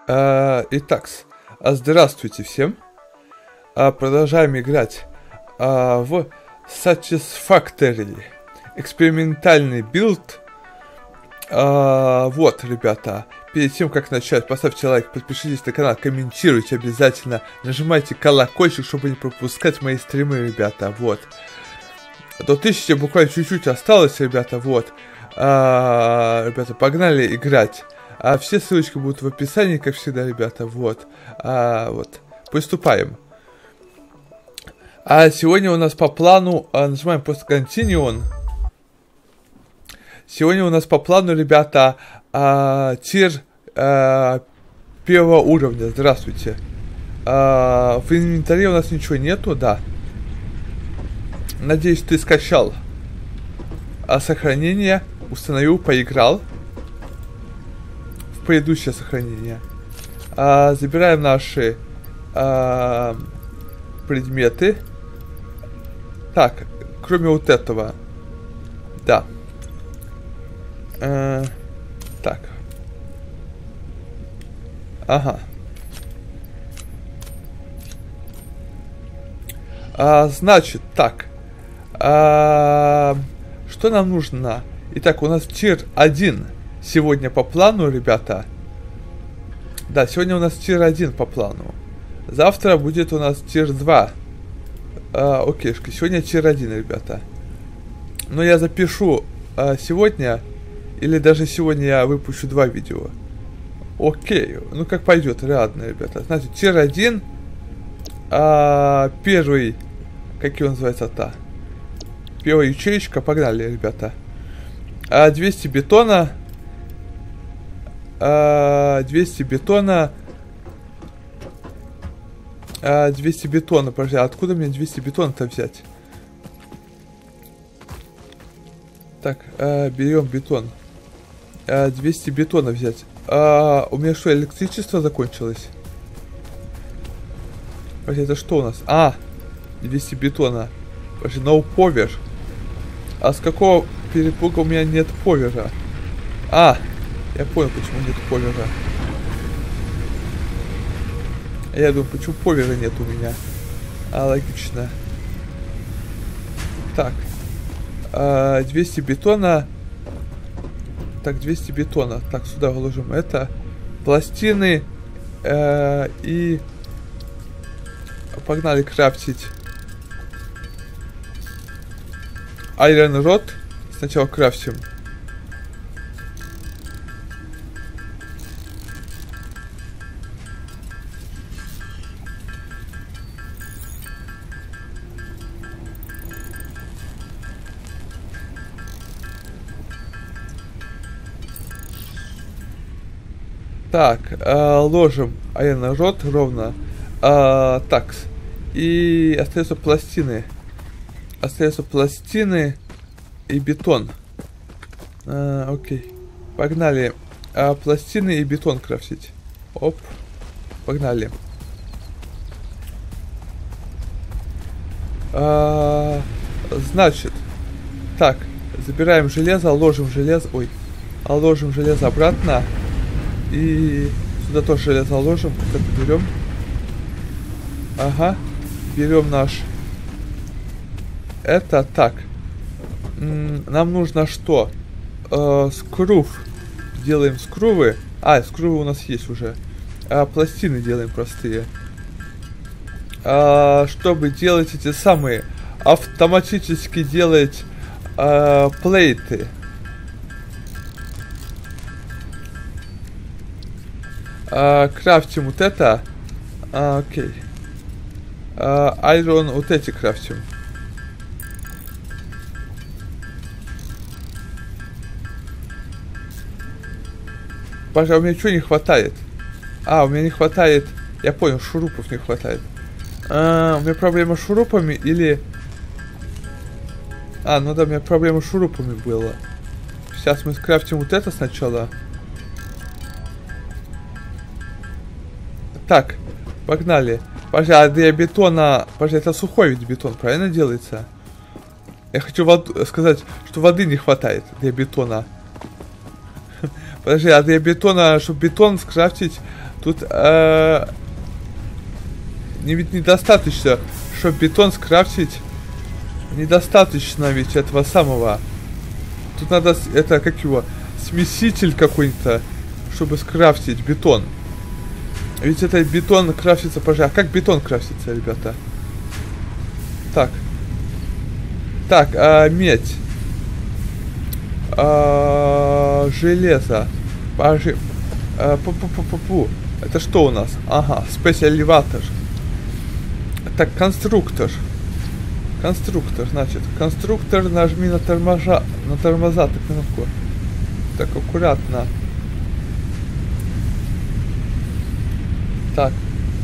Итак, здравствуйте всем. Продолжаем играть в Satisfactory. Экспериментальный билд. Вот, ребята, перед тем, как начать, поставьте лайк, подпишитесь на канал, комментируйте обязательно, нажимайте колокольчик, чтобы не пропускать мои стримы, ребята, вот. До 1000 буквально чуть-чуть осталось, ребята, вот. Ребята, погнали играть. Все ссылочки будут в описании, как всегда, ребята, вот. Вот, приступаем. Сегодня у нас по плану, нажимаем просто Continuum. Сегодня у нас по плану, ребята, тир первого уровня. Здравствуйте. В инвентаре у нас ничего нету, да. Надеюсь, ты скачал сохранение, установил, поиграл в предыдущее сохранение. Забираем наши предметы. Так, кроме вот этого. Да. Так. Ага. Значит, так. Что нам нужно? Итак, у нас тир 1 сегодня по плану, ребята. Да, сегодня у нас тир 1 по плану. Завтра будет у нас тир 2. Окейшки, сегодня тир 1, ребята. Но я запишу сегодня, или даже сегодня я выпущу 2 видео. Окей, ну как пойдет, ладно, ребята. Значит, тир 1. Первый, как его называется-то? Первая ячеечка, погнали, ребята. 200 бетона. 200 бетона. 200 бетона, подожди, откуда мне 200 бетона-то взять? Так, берем бетон. 200 бетона взять. У меня что, электричество закончилось? Подожди, это что у нас? 200 бетона. Подожди, no power. С какого перепуга у меня нет повера? Я понял, почему нет повера. Я думаю, почему повера нет у меня. Логично. Так. 200 бетона. Так, 200 бетона. Так, сюда вложим это. Пластины. И... Погнали крафтить. Iron Rod. Сначала крафтим. Так, ложим Iron Rod ровно. Так, и остаются пластины. Остаются пластины и бетон. Окей. Погнали. Пластины и бетон крафтить. Оп. Погнали. Значит. Так. Забираем железо, ложим железо. Ой. Ложим железо обратно. И сюда тоже железо ложим. Вот это берем. Ага. Берем наш... Это так. Нам нужно что? Скрув. Делаем скрувы. Скрувы у нас есть уже. Пластины делаем простые. Чтобы делать эти самые... Автоматически делать плейты. Крафтим вот это. Окей. Айрон вот эти крафтим. Пожалуй, у меня что не хватает? У меня не хватает... Я понял, шурупов не хватает. У меня проблема с шурупами или... Ну да, у меня проблема с шурупами была. Сейчас мы скрафтим вот это сначала. Так, погнали. Пожалуйста, для бетона... Пожалуйста, это сухой ведь бетон, правильно делается? Я хочу сказать, что воды не хватает для бетона. Подожди, а для бетона, чтобы бетон скрафтить, Тут ведь недостаточно, чтобы бетон скрафтить. Недостаточно ведь этого самого. Тут надо, это как его, смеситель какой-то, чтобы скрафтить бетон. Ведь это бетон крафтится, пожалуйста. А как бетон крафтится, ребята? Так. Так, медь. Железо. Это что у нас? Ага, специализатор. Так, конструктор. Конструктор, значит. Конструктор, нажми на тормоза, так, минутку. Так, аккуратно. Так.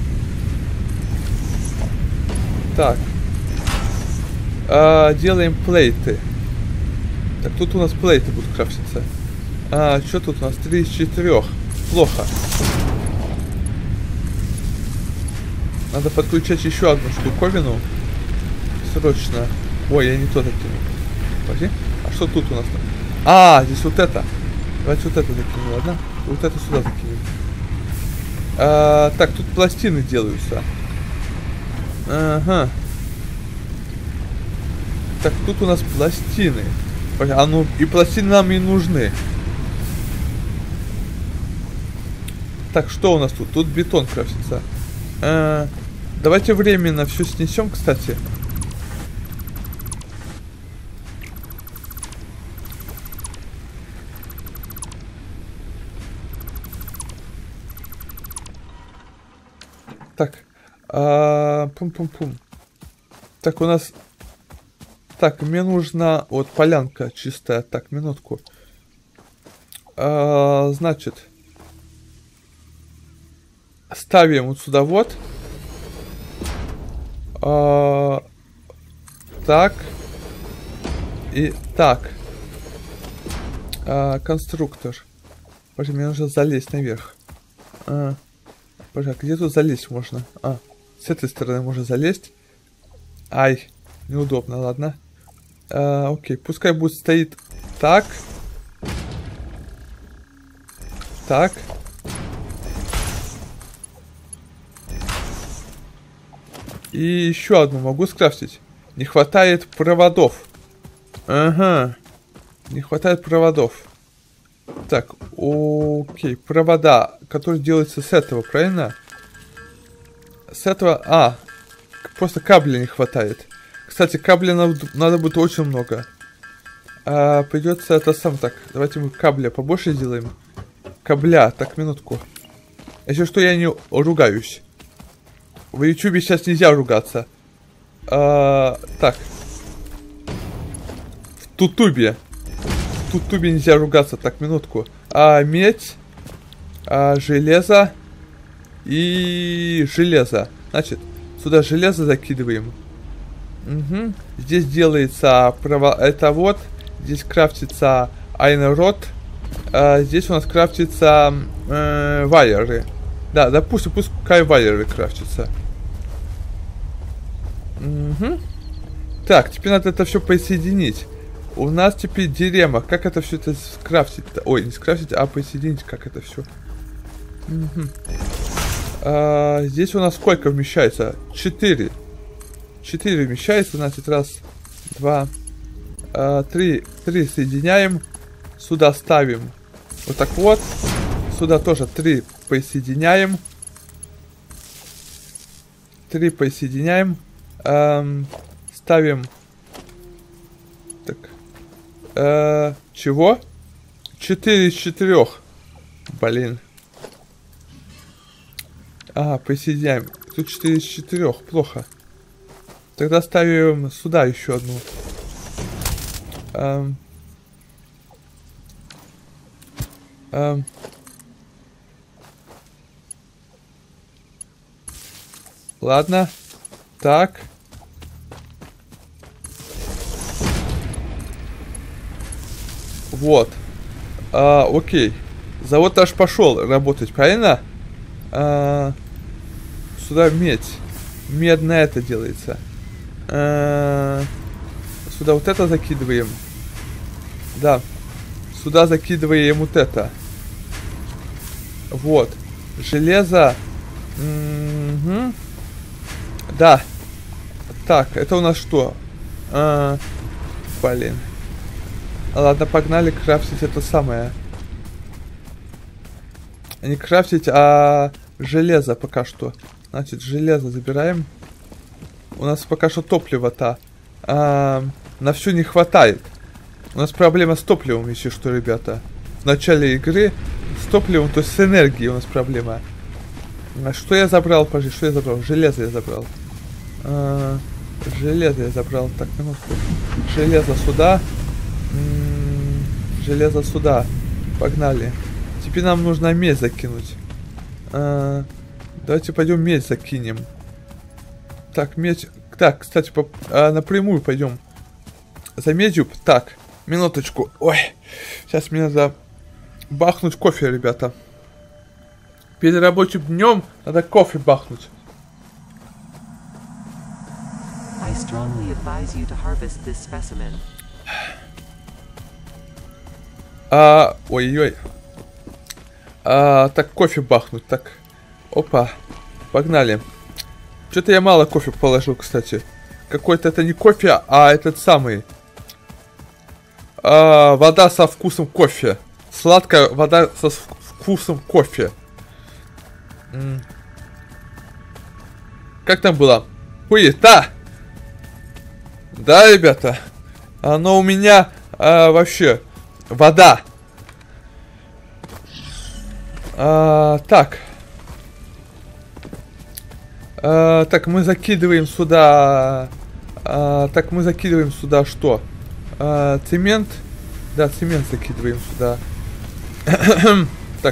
Так. Делаем плейты. Так, тут у нас плейты будут крафтиться. Что тут у нас? 3 из 4. Плохо. Надо подключать еще одну штуковину. Срочно. Ой, я не то закинул. Подожди. А что тут у нас там? Здесь вот это. Давайте вот это закинем, ладно? Вот это сюда закинем. Так, тут пластины делаются. Ага. Так, тут у нас пластины. Ну, и пластины нам и нужны. Так, что у нас тут? Тут бетон крафтится. Давайте временно все снесем, кстати. Так. Пум-пум-пум. Так, у нас... Так, мне нужна... Вот, полянка чистая. Так, минутку. Значит... Ставим вот сюда вот. Так. И так. Конструктор. Боже, мне нужно залезть наверх. Боже, а где тут залезть можно? С этой стороны можно залезть. Ай, неудобно, ладно. Окей, пускай будет стоит так. Так. И еще одну могу скрафтить. Не хватает проводов. Ага. Не хватает проводов. Так, окей. Провода, которые делаются с этого, правильно? С этого... просто кабеля не хватает. Кстати, кабеля надо будет очень много. Придется это сам так. Давайте мы кабеля побольше сделаем. Кабеля. Так, минутку. Если что, я не ругаюсь. В ютубе сейчас нельзя ругаться. Так. В тутубе. В тутубе нельзя ругаться. Так, минутку. Медь. Железо. И железо. Значит, сюда железо закидываем. Угу. Здесь делается это вот. Здесь крафтится Iron Rod. Здесь у нас крафтится вайеры. Да, допустим, пускай вайеры крафтятся. Угу. Так, теперь надо это все присоединить. У нас теперь дилемма. Как это все это скрафтить-то? Ой, не скрафтить, а присоединить, как это все. Угу. Здесь у нас сколько вмещается? 4. 4 вмещается, значит, раз, два, 3 соединяем. Сюда ставим. Вот так вот. Сюда тоже 3 присоединяем. 3 присоединяем. Ставим. Так. Чего? 4 из 4. Блин. Присоединяем. Тут 4 из 4. Плохо. Тогда ставим сюда еще одну. Ладно. Так. Вот. Окей. Завод аж пошел работать, правильно? Сюда медь. Медное это делается. Сюда вот это закидываем. Да. Сюда закидываем вот это. Вот. Железо. Да. Так, это у нас что? Блин. Ладно, погнали крафтить это самое. Не крафтить, а железо пока что. Значит, железо забираем. У нас пока что топлива-то на все не хватает. У нас проблема с топливом, если что, ребята. В начале игры с топливом, то есть с энергией у нас проблема. А что я забрал, пожди, что я забрал? Железо я забрал. Железо я забрал. Так, минутку. Железо сюда. Железо сюда. Погнали. Теперь нам нужно медь закинуть. Давайте пойдем медь закинем. Так, медь. Так, кстати, напрямую пойдем. За медью. Так, минуточку. Ой, сейчас мне надо бахнуть кофе, ребята. Перед рабочим днем надо кофе бахнуть. Ой-ой. Так, кофе бахнуть. Так, опа. Погнали. Что-то я мало кофе положил, кстати. Какой-то это не кофе, а этот самый. Вода со вкусом кофе. Сладкая вода со вкусом кофе. Как там было? Хуета! Да, ребята? Оно у меня вообще вода. Так. Так, мы закидываем сюда... так, мы закидываем сюда что? Цемент. Да, цемент закидываем сюда. Так.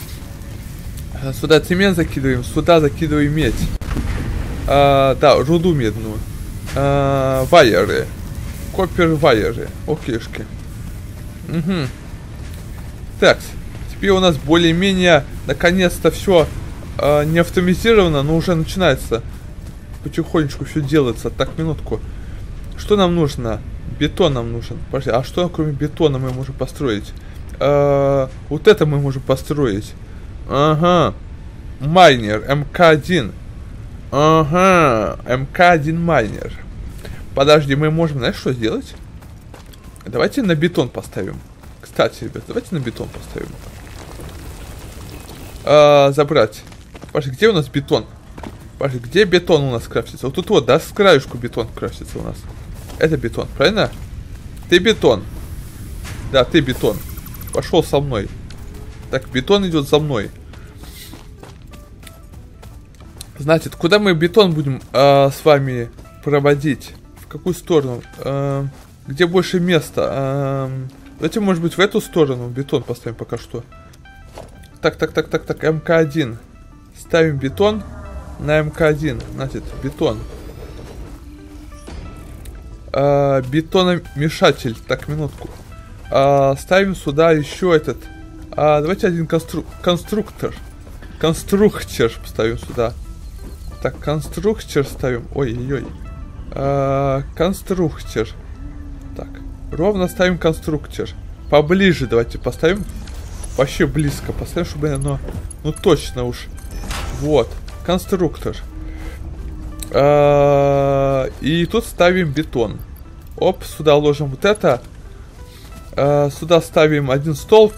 Сюда цемент закидываем, сюда закидываем медь. Да, руду медную. Вайеры. Коппер вайеры. Окейшки. Угу. Так, теперь у нас более-менее наконец-то все не автоматизировано, но уже начинается. Потихонечку все делается. Так, минутку. Что нам нужно? Бетон нам нужен. Подожди, а что кроме бетона мы можем построить? Вот это мы можем построить. Ага. Майнер. МК-1. Ага. МК-1 майнер. Подожди, мы можем, знаешь, что сделать? Давайте на бетон поставим. Кстати, ребят, давайте на бетон поставим. Забрать. Подожди, где у нас бетон? Подожди, где бетон у нас крафтится? Вот тут вот, да, с краешку бетон крафтится у нас. Это бетон, правильно? Ты бетон. Да, ты бетон. Пошел со мной. Так, бетон идет за мной. Значит, куда мы бетон будем с вами проводить? В какую сторону? Где больше места? Давайте, может быть, в эту сторону бетон поставим пока что. Так, МК-1. Ставим бетон на МК-1. Значит, бетон. Бетономешатель. Так, минутку. Ставим сюда еще этот. Давайте один конструктор. Конструктор ставим сюда. Так, конструктор ставим. Ой-ой-ой. Конструктор. Так, ровно ставим конструктор. Поближе давайте поставим. Вообще близко поставим, чтобы оно... Ну точно уж. Вот. Конструктор. И тут ставим бетон. Оп, сюда ложим вот это. Сюда ставим один столб.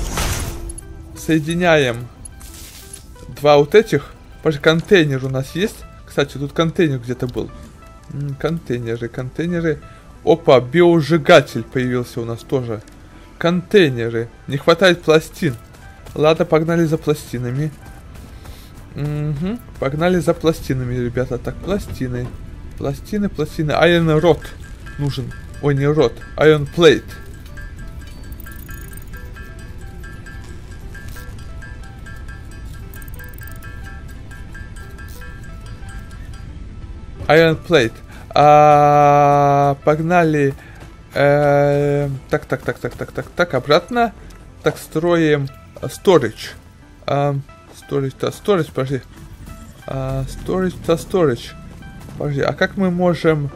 Соединяем два вот этих. Пожалуйста, контейнер у нас есть. Кстати, тут контейнер где-то был. Контейнеры. Опа, биосжигатель появился у нас тоже. Контейнеры. Не хватает пластин. Ладно, погнали за пластинами. Угу. Погнали за пластинами, ребята. Так, пластины. Пластины. Iron rod нужен. Ой, не rod. Iron plate. Iron plate. Погнали. Так, обратно. Так, строим storage. Storage, подожди. Storage. Подожди, а как мы можем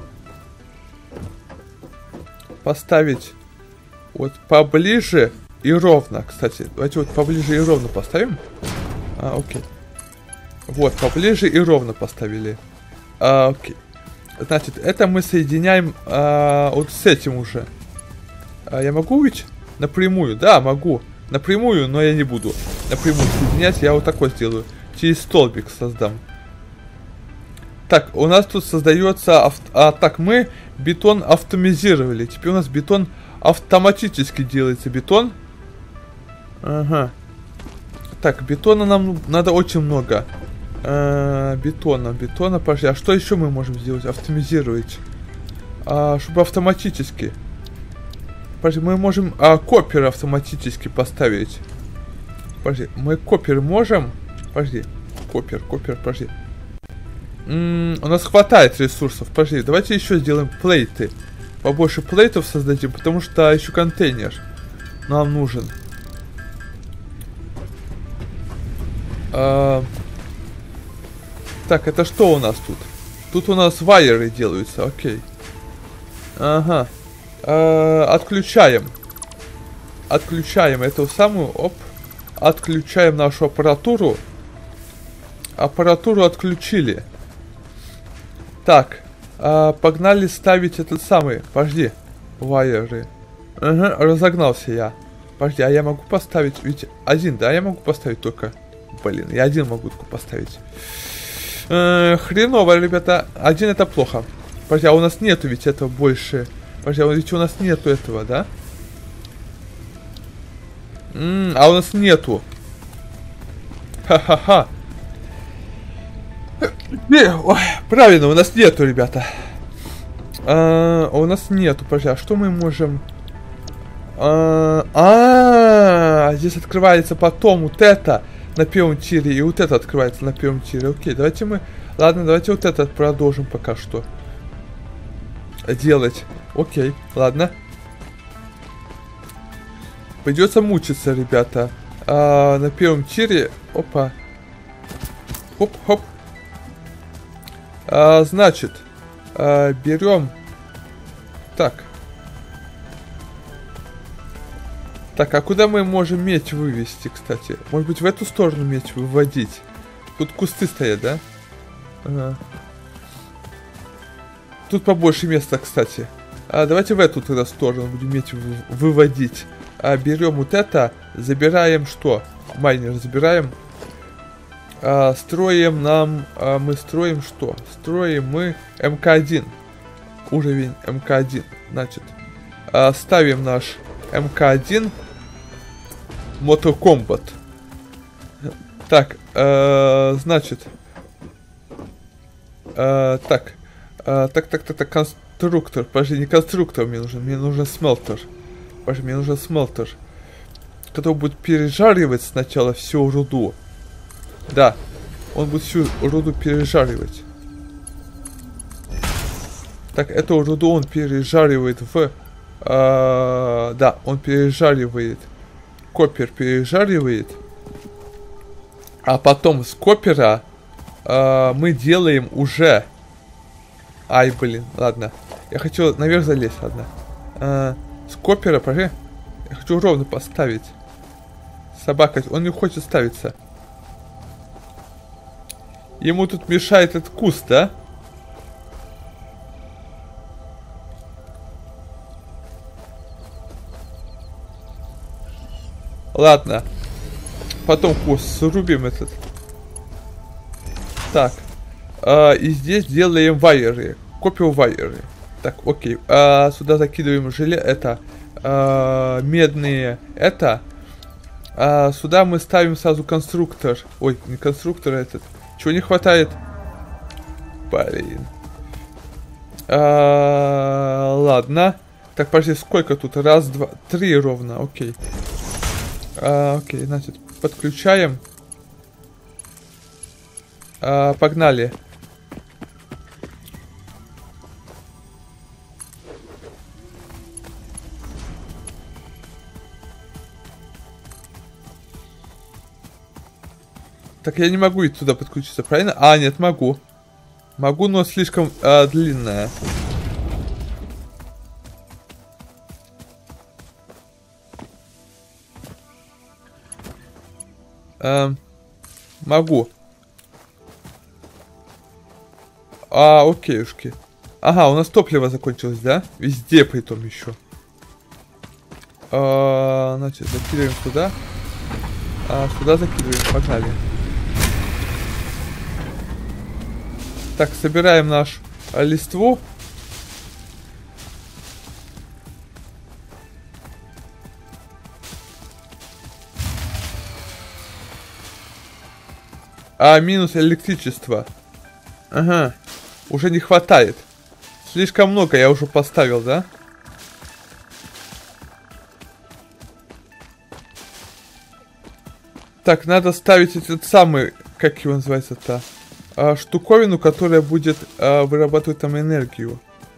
поставить вот поближе и ровно, кстати. Давайте вот поближе и ровно поставим. Окей. Вот, поближе и ровно поставили. Окей. Значит, это мы соединяем вот с этим уже. Я могу ведь напрямую? Да, могу. Напрямую, но я не буду напрямую соединять. Я вот такой сделаю. Через столбик создам. Так, у нас тут создается... так, мы бетон автоматизировали. Теперь у нас бетон автоматически делается. Бетон. Ага. Так, бетона нам надо очень много. Бетона, подожди. А что еще мы можем сделать? Автоматизировать. Чтобы автоматически. Подожди, мы можем копер автоматически поставить. Подожди, мы копер можем? Подожди. Копер, подожди. У нас хватает ресурсов. Подожди, давайте еще сделаем плейты. Побольше плейтов создадим, потому что еще контейнер нам нужен. Так, это что у нас тут? Тут у нас вайеры делаются, окей. Ага. Отключаем. Отключаем эту самую, оп. Отключаем нашу аппаратуру. Аппаратуру отключили. Так, погнали ставить этот самый, подожди, вайеры. Ага, разогнался я. Подожди, а я могу поставить, ведь один, да, я могу поставить только. Блин, я один могу только поставить. Хреново, ребята, один это плохо. Подожди, а у нас нету ведь этого больше. Подожди, ведь у нас нету этого, да? А у нас нету. Ха-ха-ха. Ой, правильно, у нас нету, ребята. У нас нету, подожди, а что мы можем... здесь открывается потом вот это на первом тире, и вот это открывается на первом тире. Окей, давайте мы... Ладно, давайте вот это продолжим пока что делать. Окей, ладно. Придется мучиться, ребята. На первом тире... Опа. Хоп-хоп. Значит, берем... Так. Так, а куда мы можем меч вывести, кстати? Может быть, в эту сторону меч выводить? Тут кусты стоят, да? Ага. Тут побольше места, кстати. Давайте в эту тогда сторону будем меч выводить. Берем вот это, забираем что? Майнер забираем. Строим нам... мы строим что? Строим мы МК-1. Уровень МК-1. Значит, ставим наш МК-1. Mortal Kombat. Так, значит... так, конструктор. Подожди, не конструктор мне нужен смелтер. Подожди, мне нужен смелтер. Который будет пережаривать сначала всю руду. Да, он будет всю руду пережаривать. Так, эту руду он пережаривает в... да, он пережаривает. Копер пережаривает. А потом с копера мы делаем уже... Ай, блин, ладно. Я хочу наверх залезть, ладно. С копера, подожди. Я хочу ровно поставить. Собака, он не хочет ставиться. Ему тут мешает этот куст, да? Ладно. Потом куст срубим этот. Так. И здесь делаем вайеры. Копию вайеры. Так, окей. Сюда закидываем это. Медные. Это. Сюда мы ставим сразу конструктор. Ой, не конструктор, этот. Чего не хватает? Блин. Ладно. Так, подожди, сколько тут? Раз, два, три ровно. Окей. Окей, значит, подключаем. Погнали. Так, я не могу идти туда подключиться, правильно? Нет, могу. Могу, но слишком длинная. Могу. А, окейушки. Ага, у нас топливо закончилось, да? Везде притом еще. Значит, закидываем сюда. Сюда закидываем, погнали. Так, собираем наш листву. Минус электричество. Ага. Уже не хватает. Слишком много я уже поставил, да? Так, надо ставить этот самый, как его называется-то, штуковину, которая будет вырабатывать там энергию.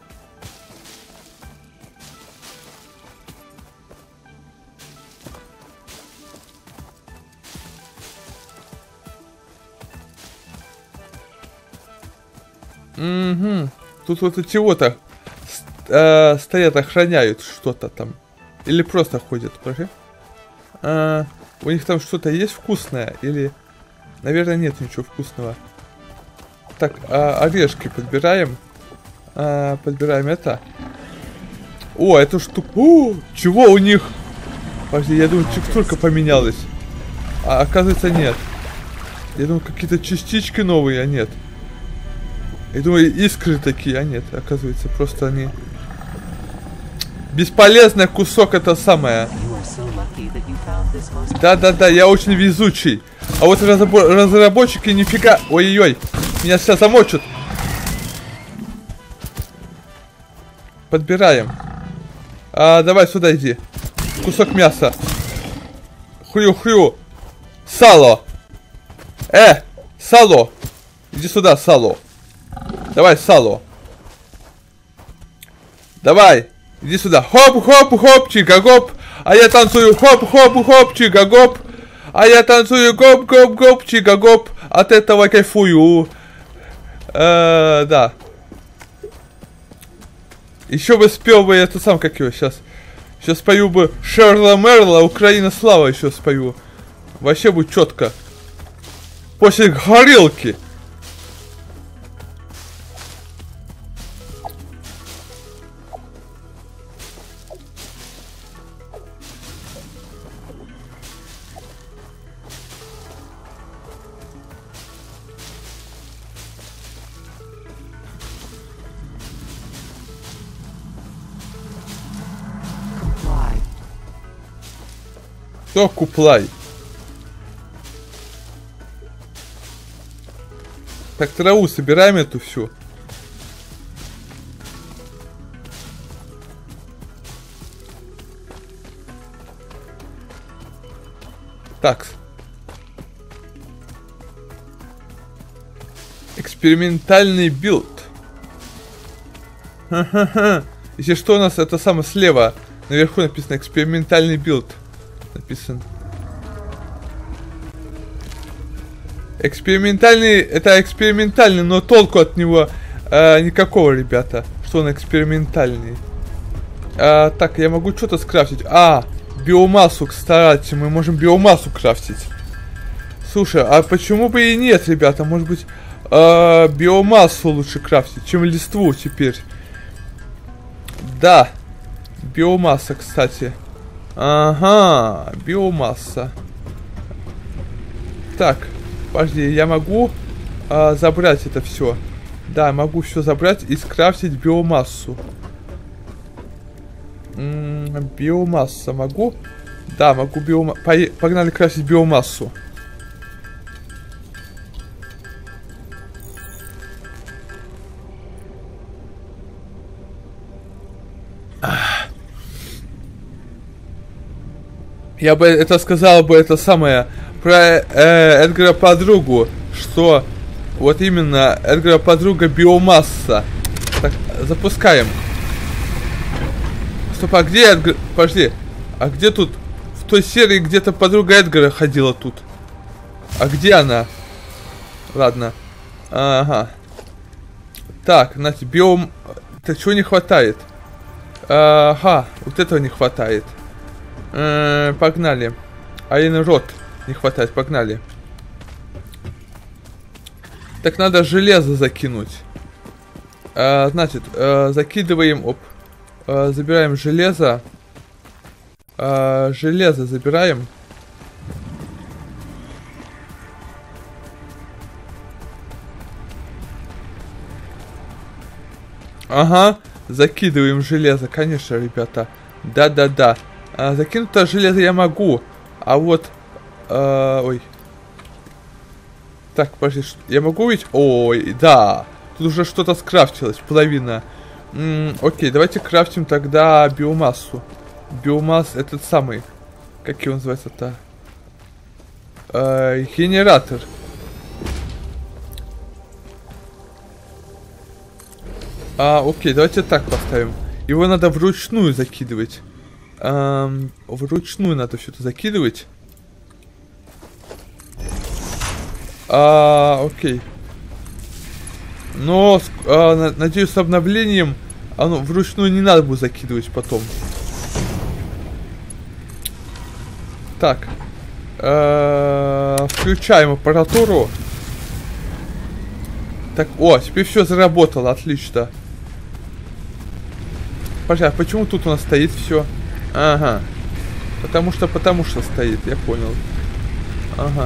Угу. Тут вот от чего-то стоят, охраняют что-то там. Или просто ходят, покажи. У них там что-то есть вкусное? Или... Наверное, нет ничего вкусного. Так, орешки подбираем. Подбираем это. О, это штука... О, чего у них? Подожди, я думаю, текстурка поменялась. А оказывается, нет. Я думаю, какие-то частички новые, а нет. Я думаю, искры такие, а нет. Оказывается, просто они... Бесполезный кусок, это самое. Да-да-да, я очень везучий. А вот разработчики нифига... Ой-ой-ой, меня сейчас замочат. Подбираем. Давай сюда иди. Кусок мяса. Хрю-хрю. Сало. Сало. Иди сюда, сало. Давай, сало. Давай. Иди сюда. Хоп-хоп-хоп, чика-гоп. А я танцую хоп-хоп-хоп, чика-гоп. А я танцую гоп-гоп-гоп, чика-гоп. От этого кайфую. Да. Еще бы спел бы это сам, как его сейчас. Сейчас спою бы Шерла Мерла, Украина слава еще спою. Вообще будет четко. После горелки. Кто куплай? Так, траву собираем эту всю. Так. Экспериментальный билд. Ха-ха-ха. Если что, у нас это самое слева. Наверху написано экспериментальный билд. Написан. Экспериментальный, это экспериментальный, но толку от него никакого, ребята, что он экспериментальный. Так, я могу что-то скрафтить. Биомассу, кстати, мы можем биомассу крафтить. Слушай, а почему бы и нет, ребята? Может быть, биомассу лучше крафтить, чем листву теперь. Да, биомасса, кстати. Ага, биомасса. Так, подожди, я могу забрать это все. Да, могу все забрать и скрафтить биомассу. Биомасса могу? Да, могу биомассу. Погнали крафтить биомассу. Я бы это сказал бы это самое про Эдгара подругу, что вот именно Эдгара подруга биомасса. Так, запускаем. Стоп, а где Эдгар? Подожди, а где тут? В той серии где-то подруга Эдгара ходила тут. А где она? Ладно. Ага. Так, значит, Так, чего не хватает? Ага, вот этого не хватает. Погнали. Айрон род не хватает, погнали. Так, надо железо закинуть. Значит, закидываем, забираем железо. Железо забираем. Ага, закидываем железо, конечно, ребята. Да-да-да. Закинуть-то железо я могу. А вот... ой. Так, подожди, я могу ведь... Ой, да. Тут уже что-то скрафтилось, половина. Окей, давайте крафтим тогда биомассу. Биомасс этот самый. Как его называется-то? Генератор. Окей, давайте так поставим. Его надо вручную закидывать. Вручную надо все это закидывать. Окей. Но, надеюсь, с обновлением оно вручную не надо будет закидывать потом. Так. Включаем аппаратуру. Так, теперь все заработало, отлично. Подожди, а почему тут у нас стоит все? Ага. Потому что стоит, я понял. Ага.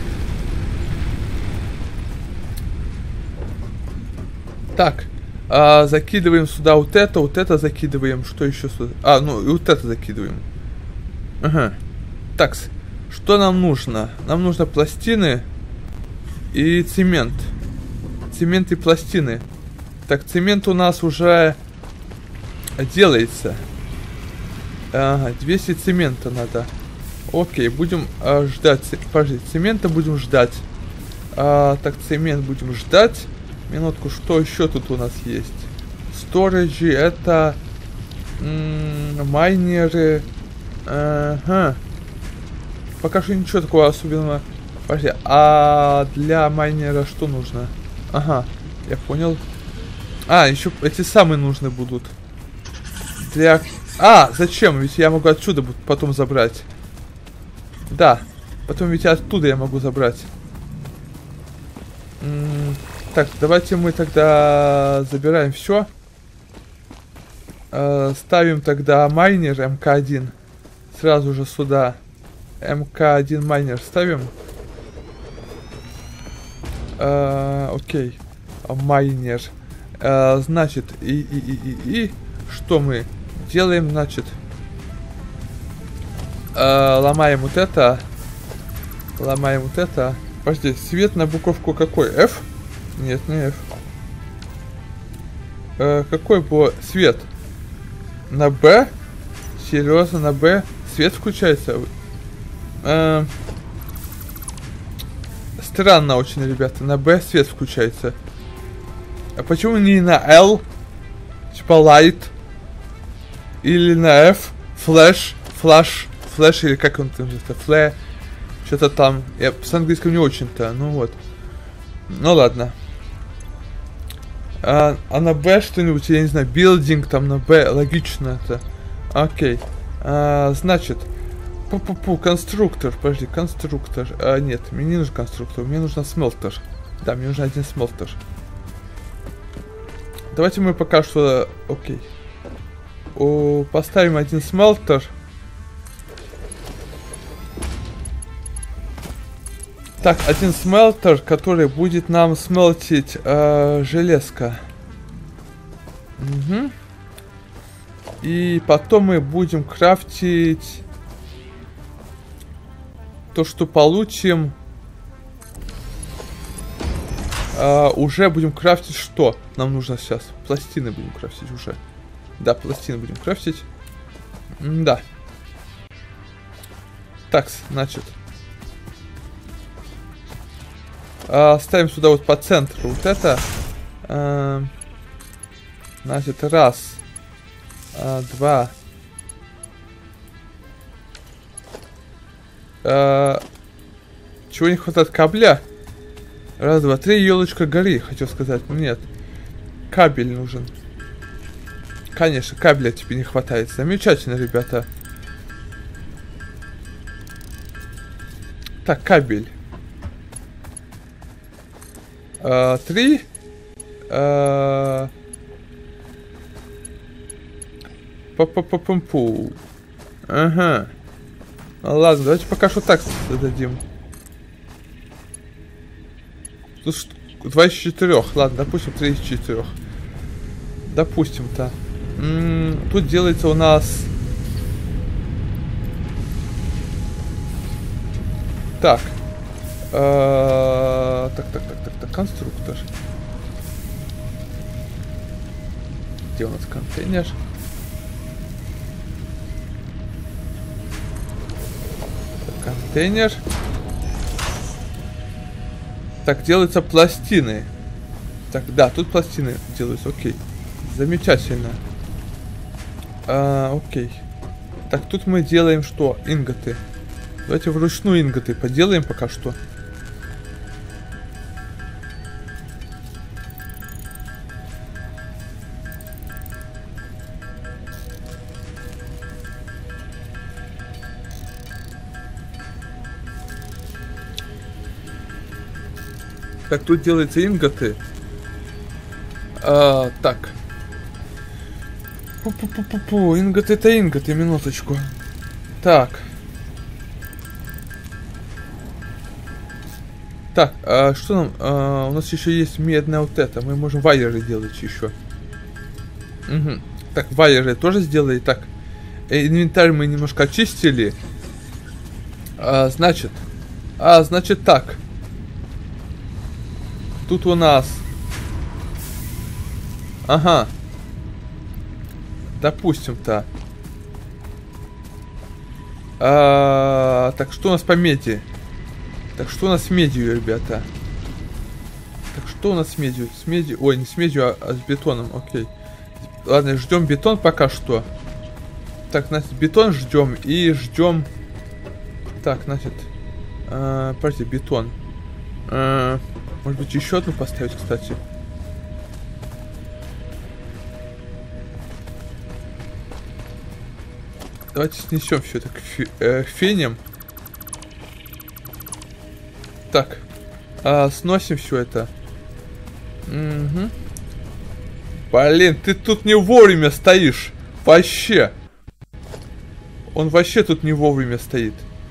Так. Закидываем сюда вот это закидываем. Что еще сюда? Ну и вот это закидываем. Ага. Так, что нам нужно? Нам нужно пластины и цемент. Цемент и пластины. Так, цемент у нас уже делается. Ага, 200 цемента надо. Окей, будем ждать. Подожди, цемента будем ждать. Так, цемент будем ждать. Минутку, что еще тут у нас есть? Сториджи, это майнеры. Ага. Пока что ничего такого особенного. Подожди, а для майнера что нужно? Ага, я понял. Еще эти самые нужны будут. Для... зачем? Ведь я могу отсюда потом забрать. Да, потом ведь оттуда я могу забрать. Так, давайте мы тогда забираем все. Ставим тогда майнер МК1. Сразу же сюда. МК1 майнер ставим. Окей. Майнер. Значит, и что мы делаем, значит, ломаем вот это. Ломаем вот это. Подожди, свет на буковку какой? F? Нет, не F. Какой был свет? На B? Серьезно, на B? Свет включается? Странно очень, ребята. На B свет включается. А почему не на L? Типа light? Или на F? Flash? Flash или как он там называется? Flash? Что-то там. Я с английским не очень-то. Ну вот. Ну ладно. А на B что-нибудь, я не знаю, building там на B, логично это. Окей. Значит, конструктор, подожди, конструктор. Нет, мне не нужен конструктор, мне нужен смелтер. Да, мне нужен один смелтер. Давайте мы пока что, окей. Поставим один смелтер. Так, один смелтер, который будет нам смелтить железка. Угу. И потом мы будем крафтить то, что получим. Уже будем крафтить что? Нам нужно сейчас. Пластины будем крафтить уже. Да, пластины будем крафтить. Да. Так, значит. Ставим сюда вот по центру вот это. Значит, раз. Два. Чего не хватает? Кабеля? Раз, два, три, елочка гори, хочу сказать. Нет. Кабель нужен. Конечно, кабеля тебе не хватает. Замечательно, ребята. Так, кабель. 3. Па-па-па-пам-пу. Ага. Ну, ладно, давайте пока что так зададим. Тут 2 из 4. Ладно, допустим, 3 из 4. Допустим-то. Тут делается у нас... Так. Так, конструктор. Где у нас контейнер? Контейнер. Так, делаются пластины. Так, да, тут пластины делаются, окей. Замечательно. Окей. Так, тут мы делаем что? Инготы. Давайте вручную инготы поделаем пока что. Так, тут делаются инготы. Так. Пу-пу-пу-пу-пу. Инготы это инготы, минуточку. Так. Так, что нам? У нас еще есть медная вот это. Мы можем вайеры делать еще. Угу. Так, вайеры тоже сделали. Так, инвентарь мы немножко очистили. Значит так. Тут у нас... Ага. Допустим-то. Так, что у нас по меди? Так, что у нас с медью, ребята? Так, что у нас с медью? С медью... Ой, не с медью, а с бетоном, окей. Ладно, ждем бетон пока что. Так, значит, бетон ждем и ждем... Так, значит... Подожди, бетон. Может быть, еще одну поставить, кстати. Давайте снесем все это к феням. Так. Сносим все это. Угу. Блин, ты тут не вовремя стоишь. Вообще. Он вообще тут не вовремя стоит.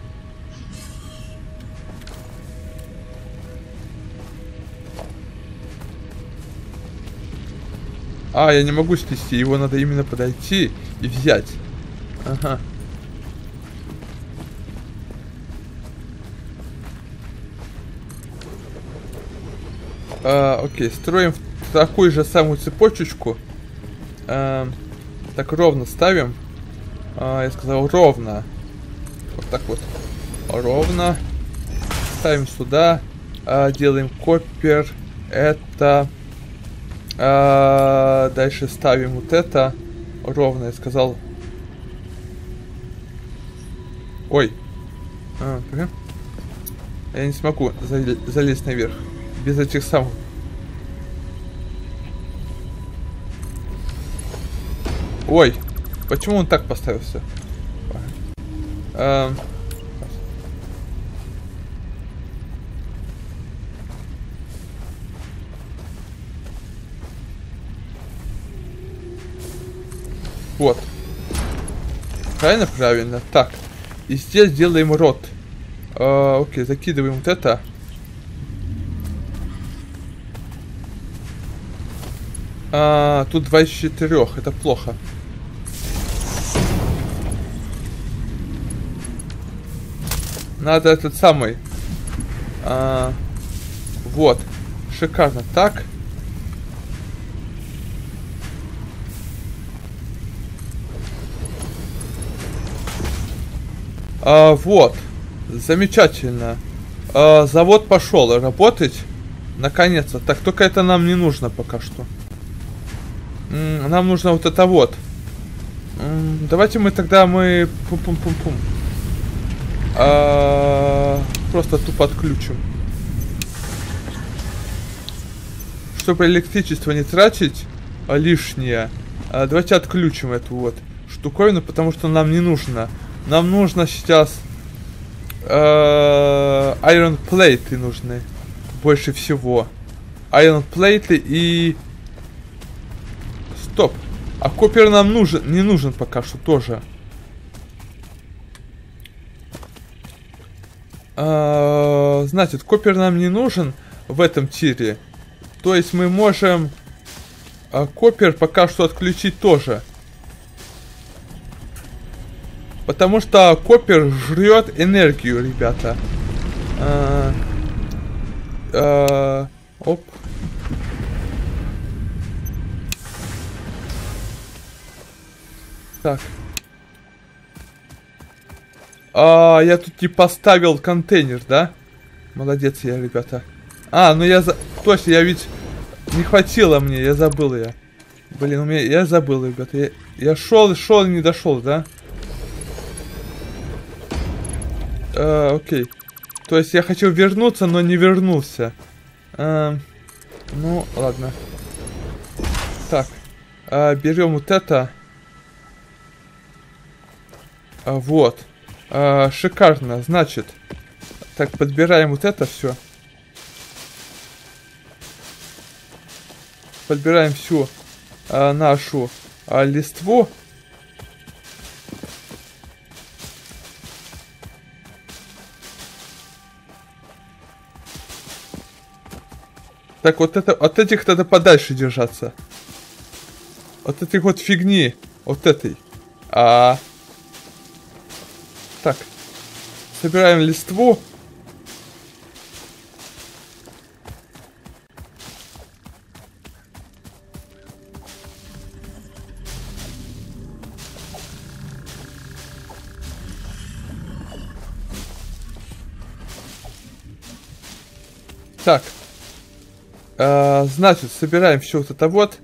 Я не могу снести. Его надо именно подойти и взять. Ага. Окей, строим такую же самую цепочечку. Так, ровно ставим. Я сказал ровно. Вот так вот. Ровно. Ставим сюда. Делаем коппер. Это. Дальше ставим вот это. Ровно, я сказал. Ой. Я не смогу залезть наверх. Без этих самых. Ой. Почему он так поставился? Вот. Правильно? Правильно. Так. И здесь делаем рот. Окей, закидываем вот это. Тут 2 из 4. Это плохо. Надо этот самый. Вот. Шикарно. Так. Вот. Замечательно. Завод пошел работать. Наконец-то. Так, только это нам не нужно пока что. Нам нужно вот это вот. Давайте мы тогда Пум-пум-пум-пум. Просто тупо отключим. Чтобы электричество не тратить лишнее. Давайте отключим эту вот штуковину, потому что нам не нужно. Нам нужно сейчас Iron плейты нужны. Больше всего. Iron плейты и... Стоп. А копер нам нужен, не нужен пока что тоже. Значит, копер нам не нужен в этом тире. То есть мы можем копер пока что отключить тоже. Потому что копер жрет энергию, ребята. Оп. Так. Я тут не поставил контейнер, да? Молодец я, ребята. Ну я точно, я ведь... Не хватило мне, я забыл я. Блин, у меня... Я забыл, ребята. Я шел и не дошел, да? Окей. То есть я хочу вернуться, но не вернулся. Ну, ладно. Так. Берем вот это. Вот. Шикарно, значит. Так, подбираем вот это все. Подбираем всю нашу листву. Так, вот это, от этих надо подальше держаться. От этих вот фигни. Вот этой. Так. Собираем листву. Так. Значит, собираем все вот это вот.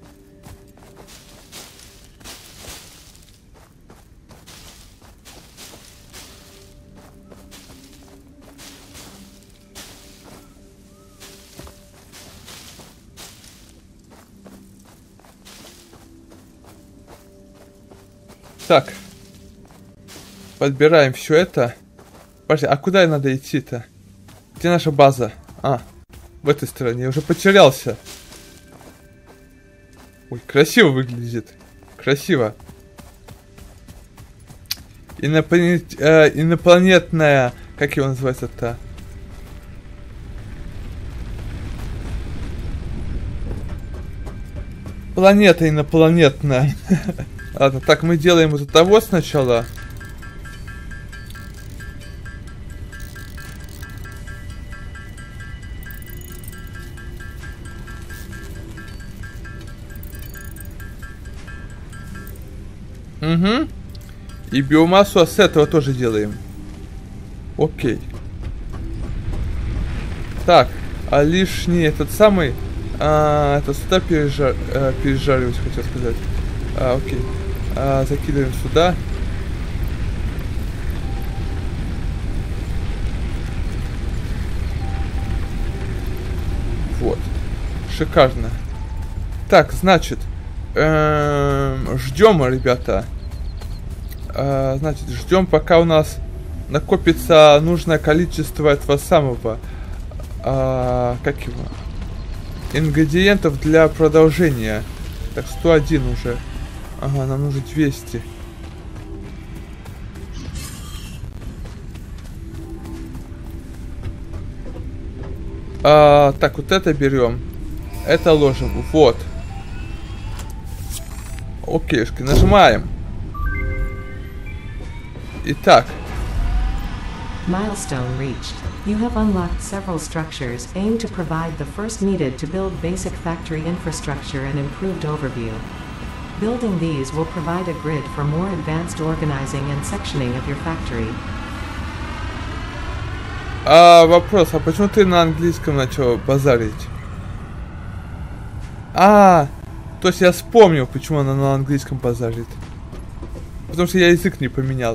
Так. Подбираем все это. Подожди, а куда надо идти-то? Где наша база? В этой стороне. Я уже потерялся. Ой, красиво выглядит. Красиво. Инопланетная... Как его называется-то? Планета инопланетная. Ладно, так, мы делаем вот это вот сначала. Угу. И биомассу с этого тоже делаем. Окей. Так, лишний этот самый... это сюда пережаривать, хотел сказать. Окей. Закидываем сюда. Вот. Шикарно. Так, значит... ждем, ребята. Значит, ждем, пока у нас накопится нужное количество этого самого... как его? Ингредиентов для продолжения. Так, 101 уже. Ага, нам нужно 200. Так, вот это берем. Это ложим. Вот. Окейшки, нажимаем. Итак. Milestone reached. You have unlocked several structures aimed to provide the first needed to build basic factory infrastructure and improved overview. Building these will provide a grid for more advanced organizing and sectioning of your factory. Вопрос, а почему ты на английском начал базарить? То есть я вспомнил, почему она на английском базарит. Потому что я язык не поменял.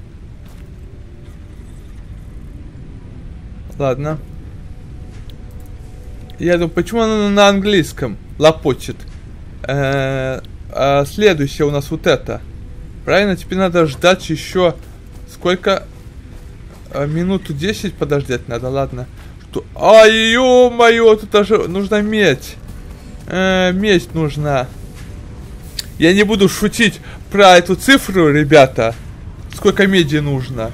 Ладно. Я думаю, почему она на английском лопочет? Следующее у нас вот это. Правильно, теперь надо ждать еще... Сколько? Минуту 10 подождать надо, ладно. Ай, ё-моё, тут даже нужна медь. Медь нужна. Я не буду шутить про эту цифру, ребята. Сколько меди нужно.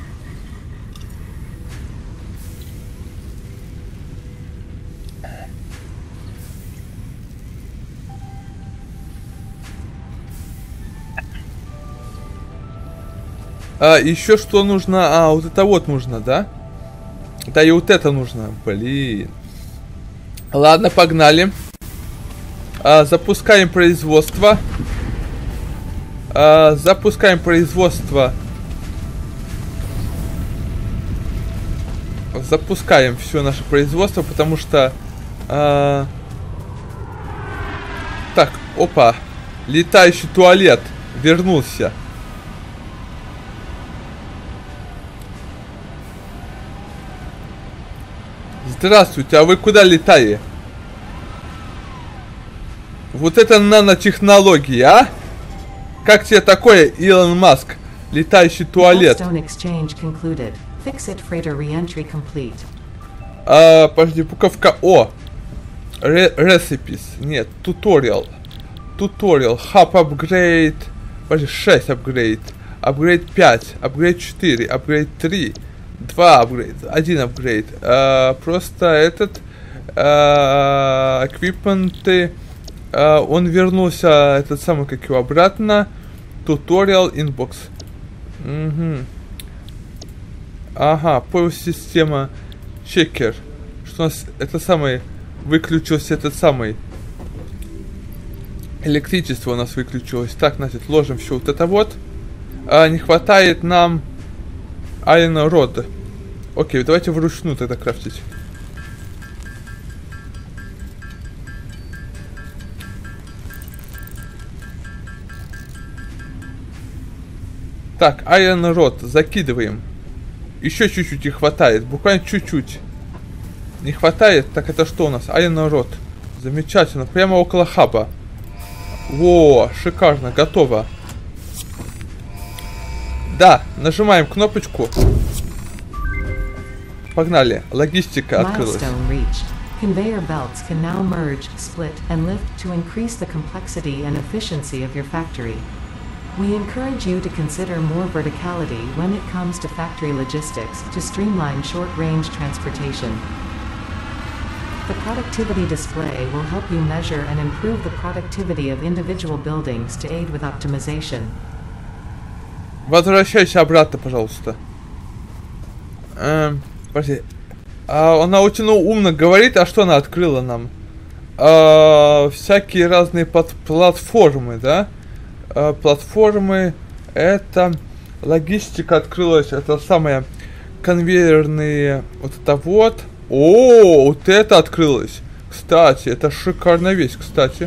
Еще что нужно? Вот это вот нужно, да? Да, и вот это нужно. Блин. Ладно, погнали. Запускаем производство. Запускаем производство. Запускаем все наше производство, потому что... Так, опа. Летающий туалет вернулся. Здравствуйте, а вы куда летали? Вот это нанотехнологии, а? Как тебе такое, Илон Маск? Летающий туалет. Подожди, буковка О. Recipes. Нет, туториал. Туториал. Hub upgrade. Подожди, 6 апгрейд. Апгрейд 5. Апгрейд 4. Апгрейд 3. 2 апгрейд. 1 апгрейд. Просто этот... эквипменты... он вернулся, этот самый, как его, обратно. Туториал инбокс. Угу. Ага, поиск-система чекер. Что у нас, это самый, выключился этот самый. Электричество у нас выключилось. Так, значит, ложим все вот это вот. Не хватает нам Iron Rod. Окей, давайте вручную тогда крафтить. Так, Iron Rod закидываем. Еще чуть-чуть не хватает. Буквально чуть-чуть. Не хватает. Так, это что у нас? Iron Rod. Замечательно. Прямо около хаба. Во, шикарно. Готово. Да, нажимаем кнопочку. Погнали. Логистика открылась. Conveyor belts can now merge, split, and lift to increase the complexity and efficiency of your factory. We encourage you to consider more verticality when it comes to factory logistics to streamline short-range transportation. The productivity display will help you measure and improve the productivity of individual buildings to aid with optimization. Возвращайся обратно, пожалуйста. Подожди. Она очень умно говорит, а что она открыла нам? Всякие разные платформы, да? Платформы, это логистика открылась, это самое конвейерные, вот это вот. О, вот это открылось. Кстати, это шикарная вещь, кстати.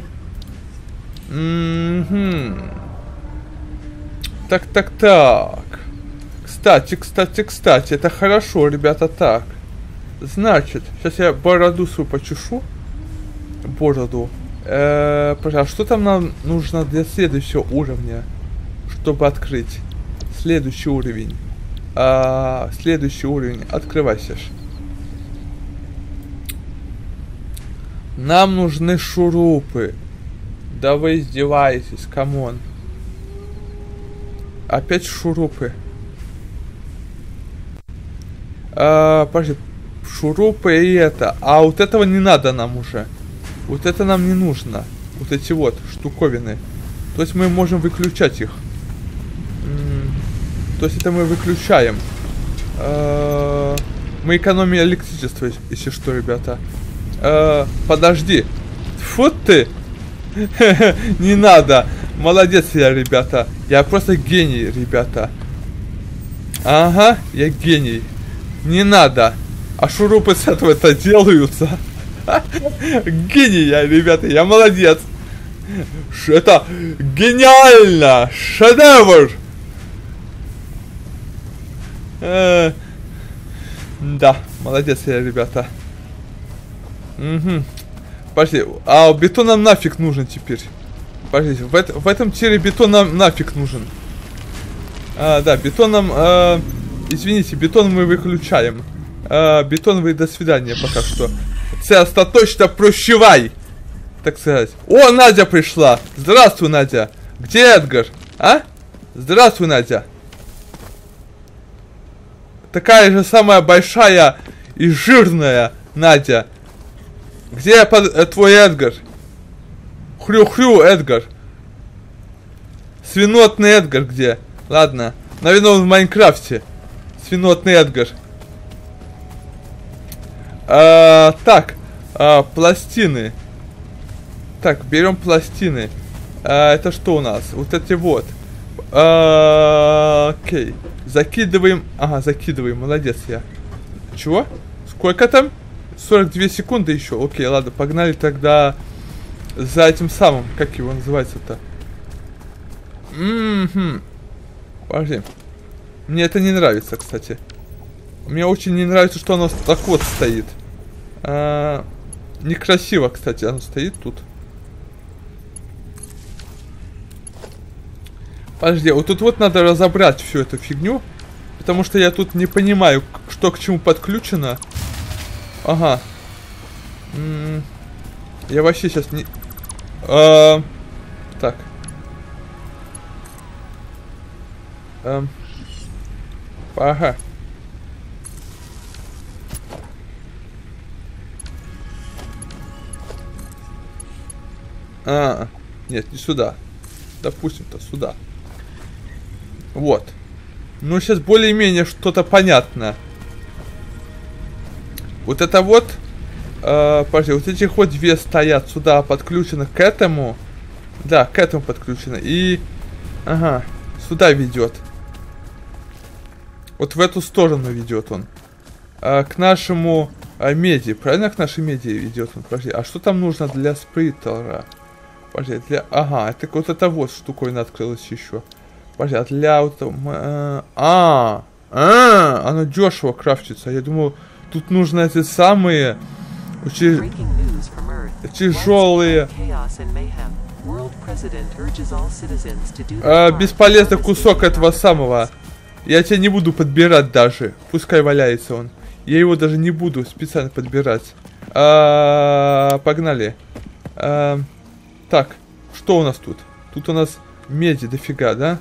Так. Кстати, это хорошо, ребята, так. Значит, сейчас я бороду свою почешу. Бороду. А что там нам нужно для следующего уровня, чтобы открыть? Следующий уровень. Следующий уровень. Открывайся. Нам нужны шурупы. Да вы издеваетесь, камон. Опять шурупы. Подожди. Шурупы и это. А вот этого не надо нам уже. Вот это нам не нужно. Вот эти вот штуковины. То есть мы можем выключать их. То есть это мы выключаем. Мы экономим электричество, если что, ребята. Подожди. Фу ты. Не надо. Молодец я, ребята. Я просто гений, ребята. Ага, я гений. Не надо. А шурупы с этого-то делаются. Гений я, ребята, я молодец. Это гениально. Шедевр. Да, молодец я, ребята. Подожди, а бетон нам нафиг нужен теперь. Подождите, в этом тире бетон нам нафиг нужен. Да, бетон нам... извините, бетон мы выключаем. бетоновый до свидания пока что. Це остаточно прощавай, так сказать. О, Надя пришла. Здравствуй, Надя. Где Эдгар? А? Здравствуй, Надя. Такая же самая большая и жирная Надя. Где твой Эдгар? Хрю-хрю, Эдгар. Свинотный Эдгар где? Ладно. Наверное, он в Майнкрафте. Свинотный Эдгар. Так. Пластины. Так, берем пластины. Это что у нас? Вот эти вот. Окей. Закидываем. Ага, закидываем. Молодец я. Чего? Сколько там? 42 секунды еще. Окей, ладно, погнали тогда за этим самым. Как его называется-то? Подожди. Мне это не нравится, кстати. Мне очень не нравится, что оно так вот стоит. Некрасиво, кстати, оно стоит тут. Подожди, вот тут вот надо разобрать всю эту фигню. Потому что я тут не понимаю, что к чему подключено. Ага. Я вообще сейчас не... Так. Ага. Нет, не сюда. Допустим-то сюда. Вот. Ну, сейчас более-менее что-то понятно. Вот это вот... подожди, вот этих вот две стоят сюда, подключены к этому. Да, к этому подключено. И... Ага, сюда ведет. Вот в эту сторону ведет он. К нашему меди. Правильно, к нашей меди ведет он? Подожди, а что там нужно для сплиттера? Подожди, для... Ага, это вот эта вот штуковина открылась еще. Подожди, а для вот этого... оно дешево крафтится. Я думал, тут нужно эти самые... Тяжелые... бесполезный кусок этого самого. Я тебя не буду подбирать даже. Пускай валяется он. Я его даже не буду специально подбирать. Погнали. Так, что у нас тут? Тут у нас меди дофига, да?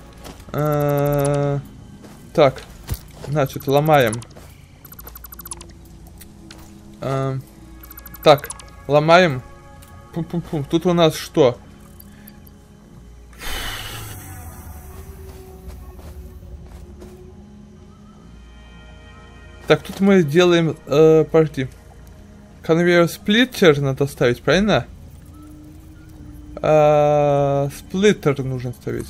Так, значит, ломаем. Так, ломаем. Пум-пум-пум. Тут у нас что? Так, тут мы делаем... подожди. Конвейер сплиттер надо ставить, правильно? Сплиттер нужно ставить.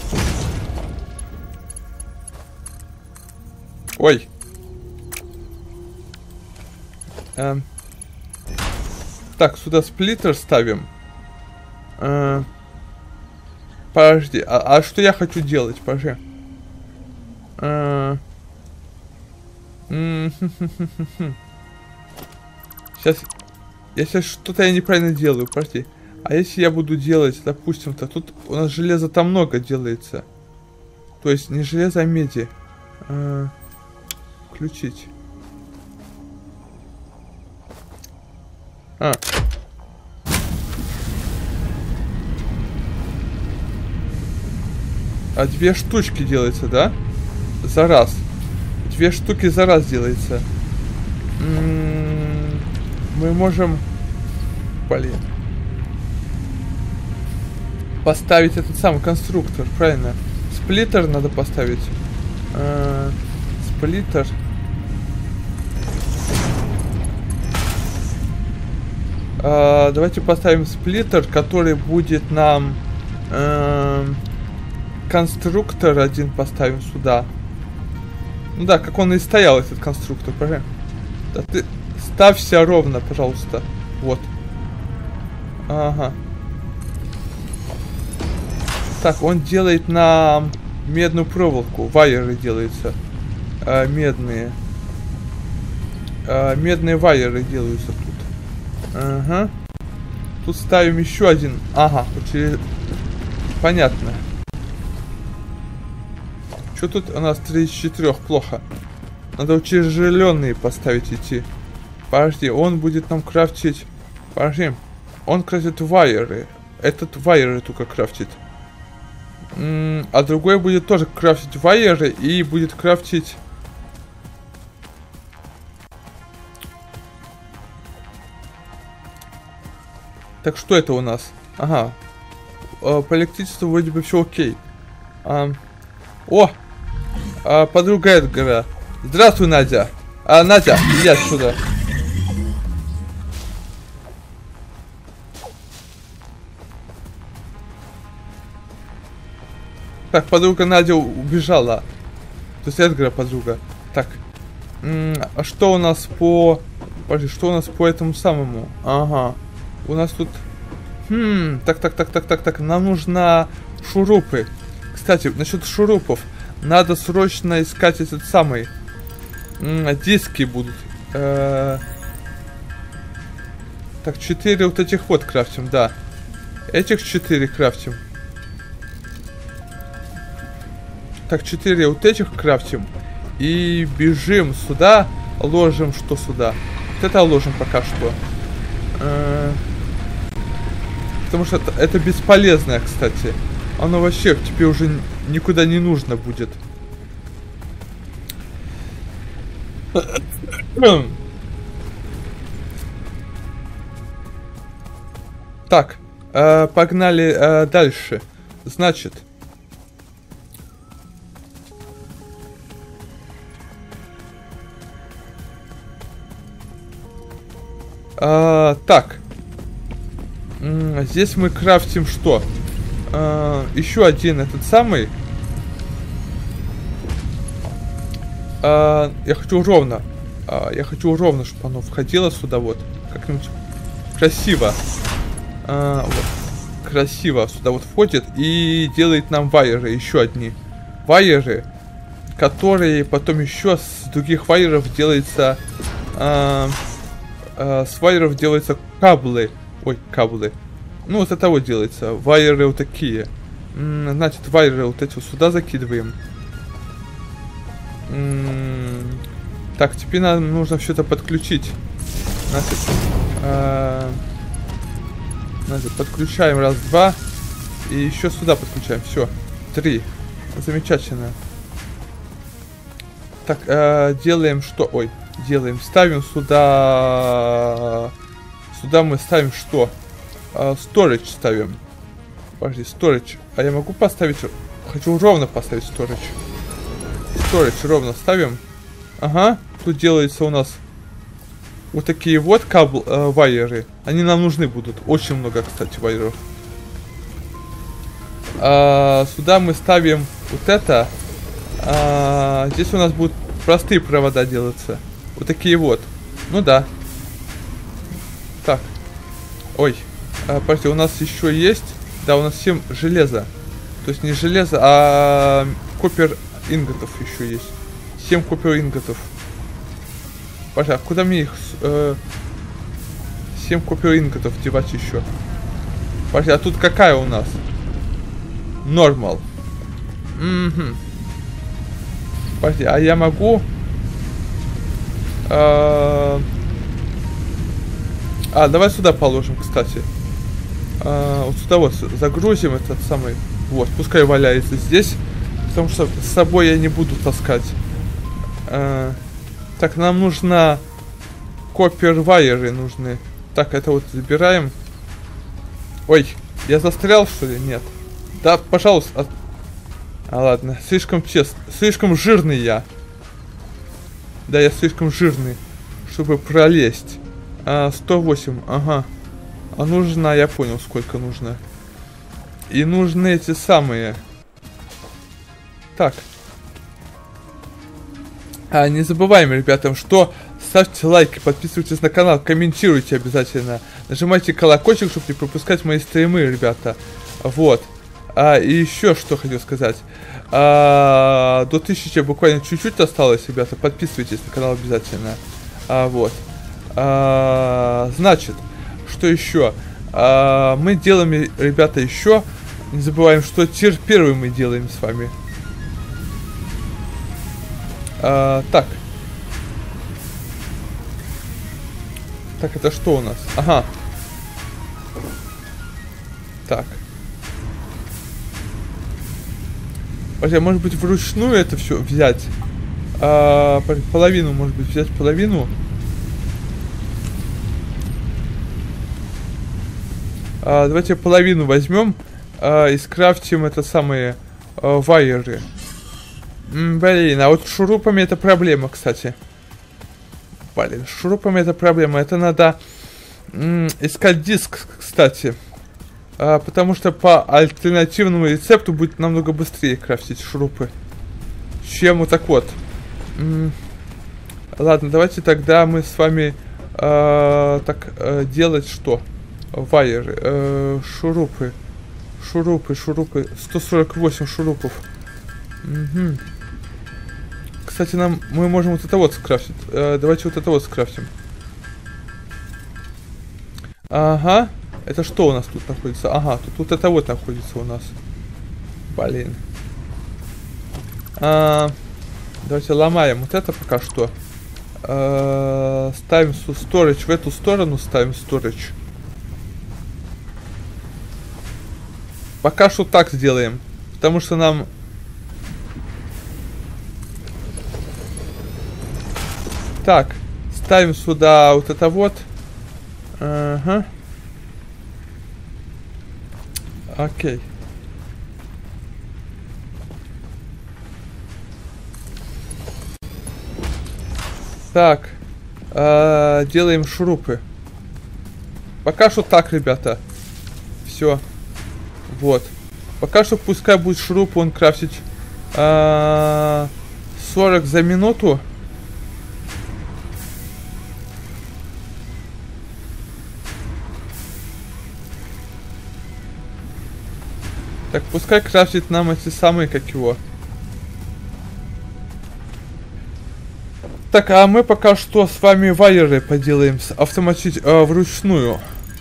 Ой. Так, сюда сплиттер ставим. Подожди, а что я хочу делать? Подожди. Сейчас. Я сейчас что-то неправильно делаю, подожди. А если я буду делать, допустим-то, тут у нас железа там много делается. То есть не железо, а меди. Включить. А 2 штучки делается, да? За раз. 2 штуки за раз делается. Мы можем... Блин. Поставить этот самый конструктор, правильно? Сплиттер надо поставить. Сплиттер. Давайте поставим сплиттер, который будет нам... конструктор один поставим сюда. Ну да, как он и стоял, этот конструктор, правильно? Да ты ставься ровно, пожалуйста. Вот. Ага. Так, он делает нам медную проволоку. Вайеры делаются. Медные. Медные вайеры делаются тут. Ага. Тут ставим еще один. Ага, через... Понятно. Что тут у нас 3 из 4? Плохо. Надо утяжеленные поставить идти. Подожди, он будет нам крафтить... Подожди, он крафтит вайеры. Этот вайеры только крафтит. А другой будет тоже крафтить вайеры и будет крафтить... Так, что это у нас? Ага. По электричеству вроде бы все окей. Подруга Эдгара. Здравствуй, Надя. Надя, иди отсюда. Так, подруга Надя убежала. То есть Эдгара подруга. Так. А что у нас по... Подожди, что у нас по этому самому? Ага. У нас тут... Так. Нам нужно шурупы. Кстати, насчет шурупов. Надо срочно искать этот самый... диски будут. Так, 4 вот этих вот крафтим, да. Этих 4 крафтим. Так, 4 вот этих крафтим. И бежим сюда. Ложим что сюда. Вот это ложим пока что. Потому что это бесполезное, кстати. Оно вообще теперь уже никуда не нужно будет. Так, погнали дальше. Значит... так. Здесь мы крафтим что? Еще один этот самый. Я хочу ровно. Я хочу ровно, чтобы оно входило сюда вот. Как-нибудь красиво. Вот. Красиво сюда вот входит и делает нам вайеры. Еще одни вайеры. Которые потом еще с других вайеров делается... с вайеров делаются каблы. Ой, каблы. Ну, вот это вот делается. Вайеры вот такие. Значит, вайеры вот эти вот сюда закидываем. Так, теперь нам нужно все это подключить. Значит, подключаем раз, два. И еще сюда подключаем. Все. 3. Замечательно. Так, делаем что? Ой, делаем. Ставим сюда... Сюда мы ставим что? Storage ставим. Подожди, storage. А я могу поставить... Хочу ровно поставить storage. Storage ровно ставим. Ага. Тут делается у нас вот такие вот вайеры. Они нам нужны будут. Очень много, кстати, вайеров. Сюда мы ставим вот это. Здесь у нас будут простые провода делаться. Вот такие вот. Ну да. Так. Ой. Подожди, у нас еще есть. Да, у нас 7 железа. То есть не железо, а копер инготов еще есть. 7 копер инготов. Подожди, а куда мне их... 7 копер инготов девать еще? Подожди, а тут какая у нас? Нормал. Угу. Подожди, а я могу... давай сюда положим, кстати. Вот сюда вот загрузим этот самый... Вот, пускай валяется здесь. Потому что с собой я не буду таскать. Так, нам нужно... Копер вайеры нужны. Так, это вот забираем. Ой, я застрял, что ли? Нет. Да, пожалуйста. Ладно, слишком честно. Слишком жирный я. Да, я слишком жирный, чтобы пролезть. 108, ага. А нужно, я понял, сколько нужно. И нужны эти самые. Так. Не забываем, ребята, что ставьте лайки, подписывайтесь на канал, комментируйте обязательно. Нажимайте колокольчик, чтобы не пропускать мои стримы, ребята. Вот. И еще что хотел сказать. До 1000 буквально чуть-чуть осталось, ребята. Подписывайтесь на канал обязательно. Вот. Значит, что еще? Мы делаем, ребята, еще. Не забываем, что тир 1 мы делаем с вами. Так. Так, это что у нас? Ага. Так. Подожди, может быть вручную это все взять? Половину, может быть, взять половину. Давайте половину возьмем и скрафтим это самые вайеры. Блин, а вот с шурупами это проблема, кстати. Блин, с шурупами это проблема. Это надо искать диск, кстати. Потому что по альтернативному рецепту будет намного быстрее крафтить шурупы, чем вот так вот. Ладно, давайте тогда мы с вами делать что? Вайеры, шурупы. Шурупы. 148 шурупов. Угу. Кстати, мы можем вот это вот скрафтить. Давайте вот это вот скрафтим. Ага. Это что у нас тут находится? Ага, тут это вот находится у нас. Блин. Давайте ломаем вот это пока что. Ставим сторидж в эту сторону, ставим сторидж. Пока что так сделаем. Потому что нам... Так, ставим сюда вот это вот. Ага. Окей. Так. Делаем шурупы. Пока что так, ребята. Все. Вот. Пока что пускай будет шурупы он крафтить 40 за минуту. Так, пускай крафтит нам эти самые, как его. Так, а мы пока что с вами вайеры поделаем вручную.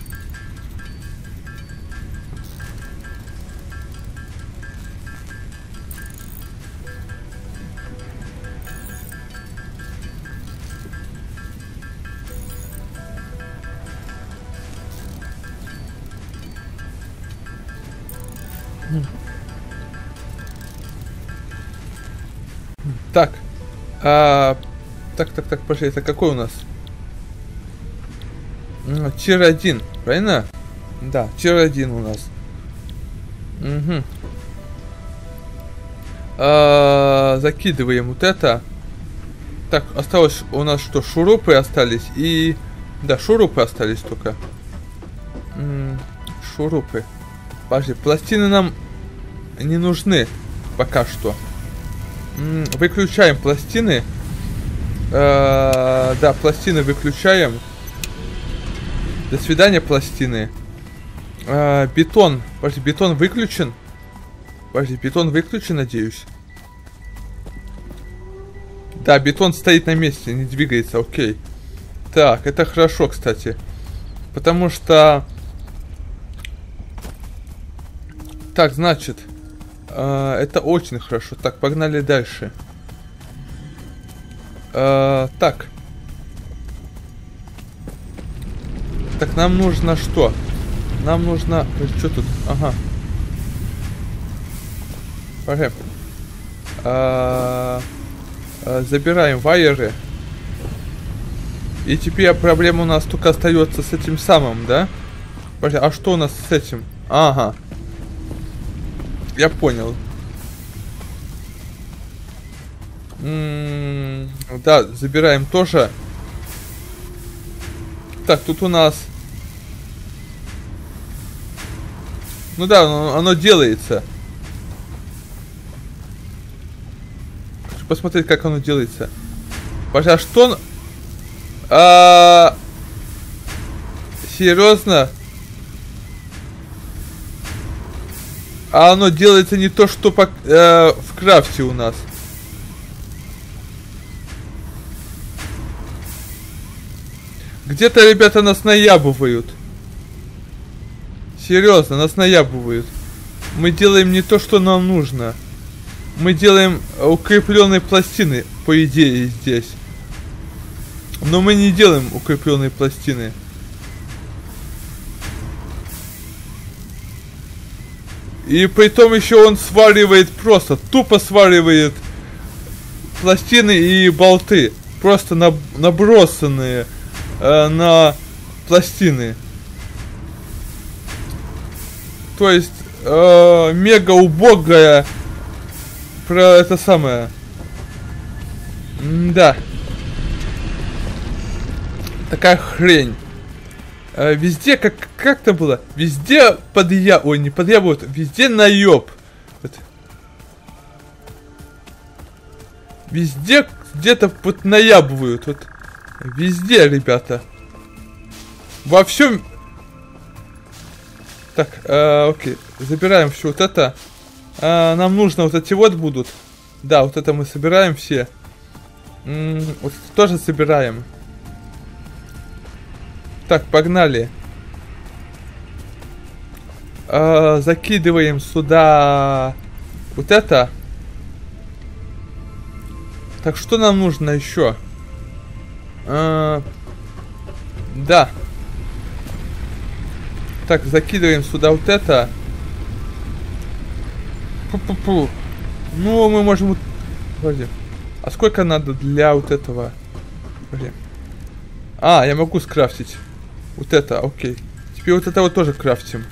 Так. Так, пошли, это какой у нас? Тир 1, правильно? Да, тир 1 у нас. Угу. Закидываем вот это. Так, осталось у нас что? Шурупы остались и... Да, шурупы остались только. Шурупы. Подожди, пластины нам не нужны пока что. Выключаем пластины. Да, пластины выключаем. До свидания, пластины. Бетон. Подожди, бетон выключен? Подожди, бетон выключен, надеюсь. Да, бетон стоит на месте, не двигается, окей. Так, это хорошо, кстати. Потому что... Так, значит... это очень хорошо. Так, погнали дальше. Так. Так, нам нужно что? Нам нужно... Что тут? Ага. Пожалуйста. Забираем вайеры. И теперь проблема у нас только остается с этим самым, да? А что у нас с этим? Ага. Я понял. Да, забираем тоже. Так, тут у нас... Ну да, оно делается. Хочу посмотреть, как оно делается. А что... Серьезно? А оно делается не то, что в крафте у нас. Где-то ребята нас наябывают. Серьезно, нас наябывают. Мы делаем не то, что нам нужно. Мы делаем укрепленные пластины, по идее, здесь. Но мы не делаем укрепленные пластины. И при том еще он сваривает просто, тупо сваривает пластины и болты. Просто набросанные на пластины. То есть мега убогая про это самое. Да. Такая хрень. Везде, как там было? Везде ой, не подъябывают, везде наеб. Вот. Везде где-то вот наябывают. Вот. Везде, ребята. Во всем. Так, окей. Забираем все вот это. Нам нужно вот эти вот будут. Да, вот это мы собираем все. Вот это тоже собираем. Так, погнали. Закидываем сюда вот это. Так, что нам нужно еще? Да. Так, закидываем сюда вот это. Пу-пу-пу. Ну, мы можем... Подожди. А сколько надо для вот этого? Подожди. Я могу скрафтить. Вот это, окей. Теперь вот это вот тоже крафтим.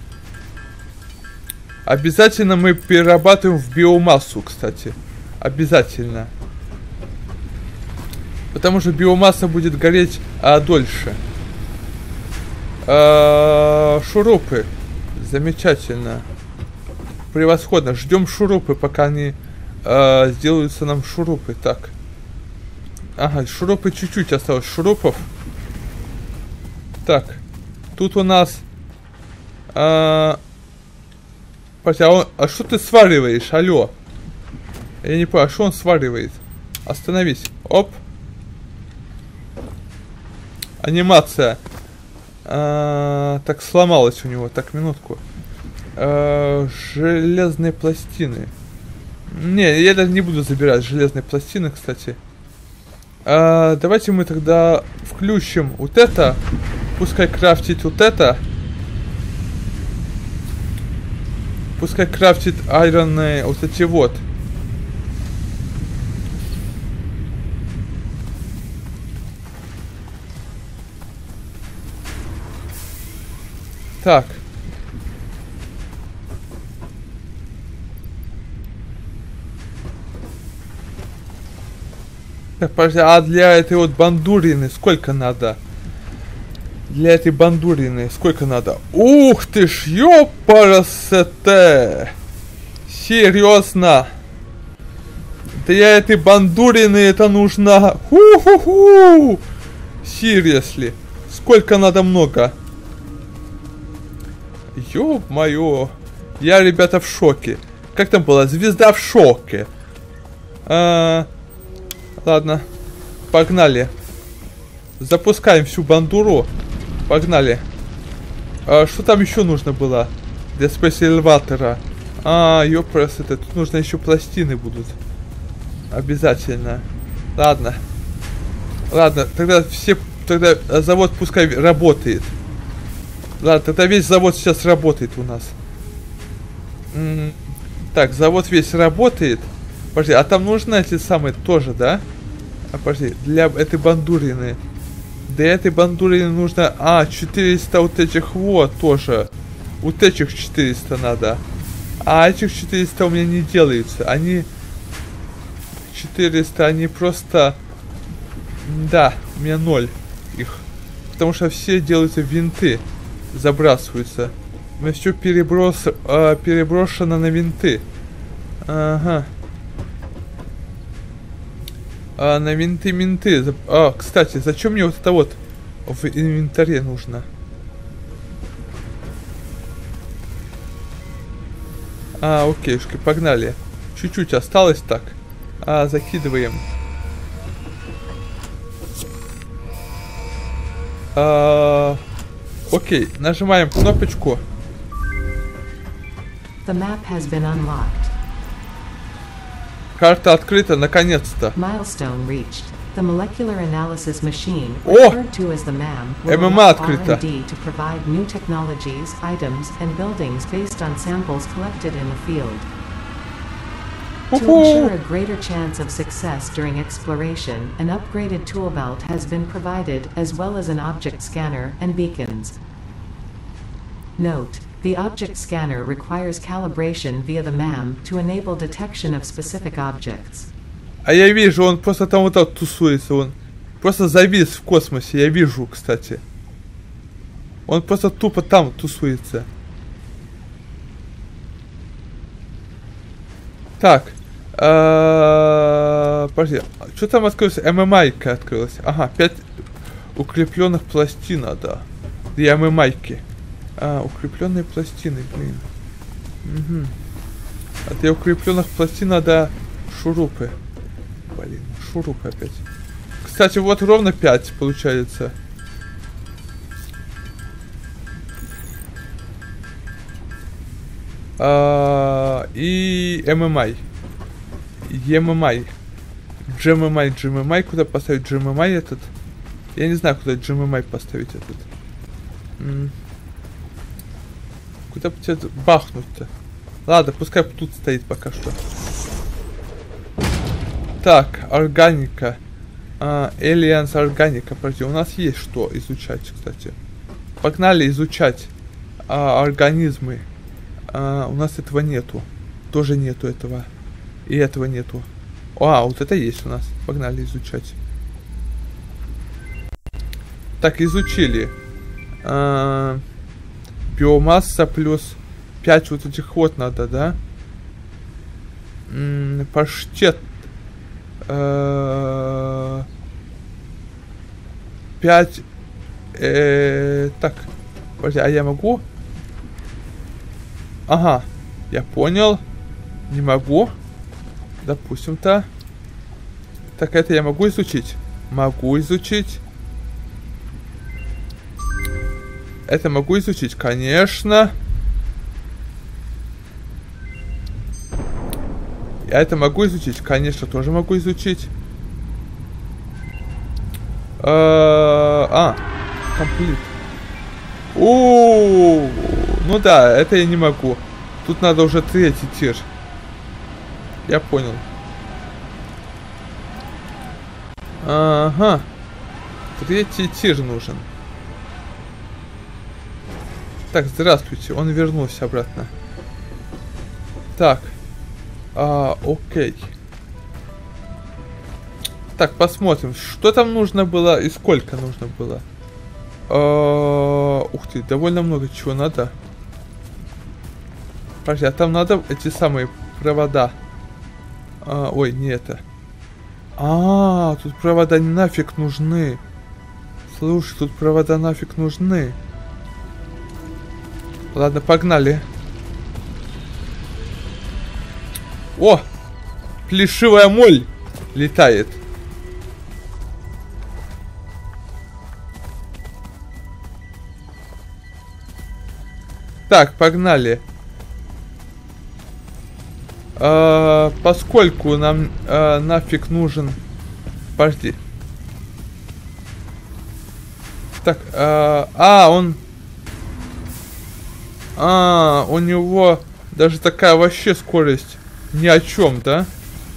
Обязательно мы перерабатываем в биомассу, кстати. Обязательно. Потому что биомасса будет гореть дольше. Шурупы. Замечательно. Превосходно. Ждем шурупы, пока они сделаются нам шурупы. Так. Ага, шурупы чуть-чуть осталось. Шурупов. Так. Тут у нас... а что ты свариваешь? Алло. Я не понял, что он сваривает? Остановись. Оп. Анимация. Так, сломалась у него. Так, минутку. Железные пластины. Не, я даже не буду забирать железные пластины, кстати. Давайте мы тогда включим вот это. Пускай крафтит вот это. Пускай крафтит айронные вот эти вот. Так. Так, подожди, а для этой вот бандурины сколько надо? Для этой бандурины сколько надо? Ух ты ж, ёпарасете! Серьезно? Для этой бандурины это нужно... Ху-ху-ху! Seriously. Сколько надо много? Ёб-моё. Я, ребята, в шоке. Как там было? Звезда в шоке. Ладно. Погнали. Запускаем всю бандуру. Погнали. Что там еще нужно было? Для спейс-элеватора. Ёпрес, это тут нужно еще пластины будут. Обязательно. Ладно. Ладно, тогда завод пускай работает. Ладно, тогда весь завод сейчас работает у нас. Так, завод весь работает. Подожди, а там нужны эти самые тоже, да? Подожди, для этой бандурины. Для этой бандурины нужно... 400 вот этих вот тоже. Вот этих 400 надо. А этих 400 у меня не делаются. Они... 400, они просто... Да, у меня 0 их. Потому что все делаются винты. Забрасываются. У меня все переброшено на винты. Ага. На винты. Кстати, зачем мне вот это вот в инвентаре нужно? Окейшки, погнали. Чуть-чуть осталось так. Закидываем. Окей, нажимаем кнопочку. The map has been unlocked. Карта открыта, наконец-то. Milestone reached. The molecular analysis machine, О! referred to as the MAM, will ММА allow открыто. R&D to provide new technologies, items, and buildings based on samples collected in the field. To ensure a greater chance of success during exploration, an upgraded tool belt has been provided, as well as an object scanner and beacons. Note: the object scanner requires calibration via the MAM to enable detection of specific objects. А я вижу, он просто там вот так тусуется, он просто завис в космосе, я вижу, кстати. Он просто тупо там тусуется. Так. Подожди, что там открылось? ММАйка открылась. Ага, 5 укрепленных пластин надо. Для ММАйки. Укрепленные пластины, блин. Угу. А для укрепленных пластин надо шурупы. Блин, шурупы опять. Кстати, вот ровно 5 получается. И ММАй. ЕММАй. GMMI. Куда поставить GMMI этот? Я не знаю, куда GMMI поставить этот. Куда бы тебе бахнуть-то? Ладно, пускай тут стоит пока что. Так, органика. Aliens органика. Подожди, у нас есть что изучать, кстати. Погнали изучать организмы. У нас этого нету. Тоже нету этого. И этого нету. Вот это есть у нас. Погнали изучать. Так, изучили. Биомасса плюс 5 вот этих вот надо, да? Паштет. 5. Так. Подожди, а я могу? Ага. Я понял. Не могу. Допустим-то. Так, это я могу изучить? Могу изучить. Это могу изучить, конечно. Я это могу изучить, конечно, тоже могу изучить. Комплит. Ну да, это я не могу. Тут надо уже 3-й тир. Я понял. Ага. 3-й тир нужен. Так, здравствуйте. Он вернулся обратно. Так. Окей. Так, посмотрим, что там нужно было и сколько нужно было. Ух ты, довольно много чего надо. Подожди, а там надо эти самые провода. Ой, не это. Тут провода нафиг нужны. Слушай, тут провода нафиг нужны. Ладно, погнали. О! Плешивая моль летает. Так, погнали. Поскольку нам нафиг нужен... Подожди. Так, он... у него даже такая вообще скорость ни о чем, да?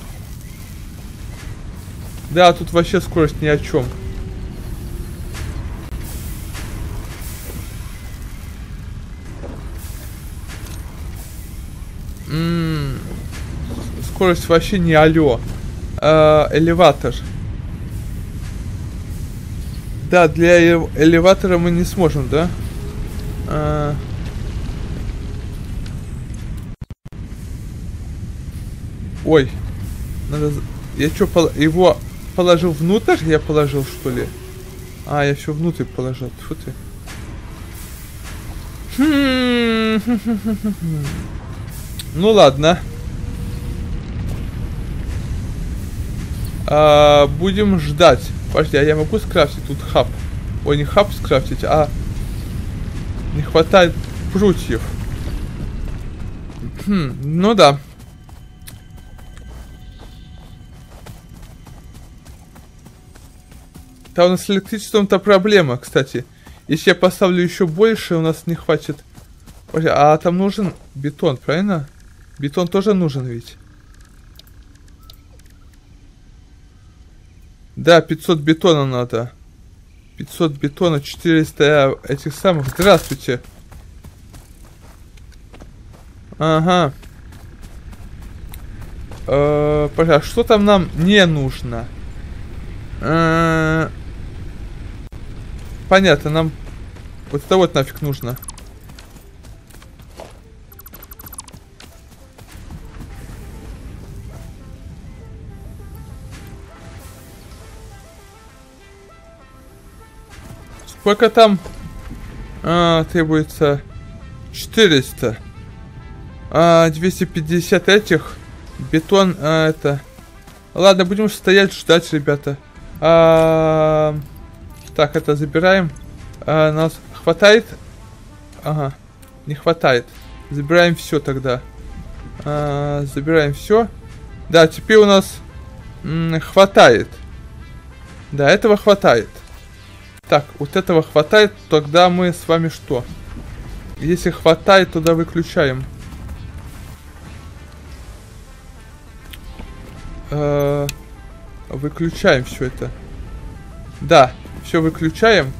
Да, тут вообще скорость ни о чем. Скорость вообще не алё. Элеватор. Да, для элеватора мы не сможем, да? Ой. Надо... Я что, его положил внутрь? Я положил, что ли? Я еще внутрь положил. Фу ты. Ну ладно. Будем ждать. Подожди, а я могу скрафтить тут хаб? Ой, не хаб скрафтить, не хватает прутьев. Ну да. Да, у нас с электричеством-то проблема, кстати. Если я поставлю еще больше, у нас не хватит. А там нужен бетон, правильно? Бетон тоже нужен ведь. Да, 500 бетона надо. 500 бетона, 400 этих самых. Здравствуйте. Ага. Пожалуйста, что там нам не нужно? Понятно, нам вот это вот нафиг нужно. Сколько там требуется? 400. 250 этих. Бетон, это... Ладно, будем стоять, ждать, ребята. Так, это забираем. Нас хватает? Ага, не хватает. Забираем все тогда. Забираем все. Да, теперь у нас хватает. Да, этого хватает. Так, вот этого хватает, тогда мы с вами что? Если хватает, тогда выключаем. Выключаем все это. Да, все выключаем.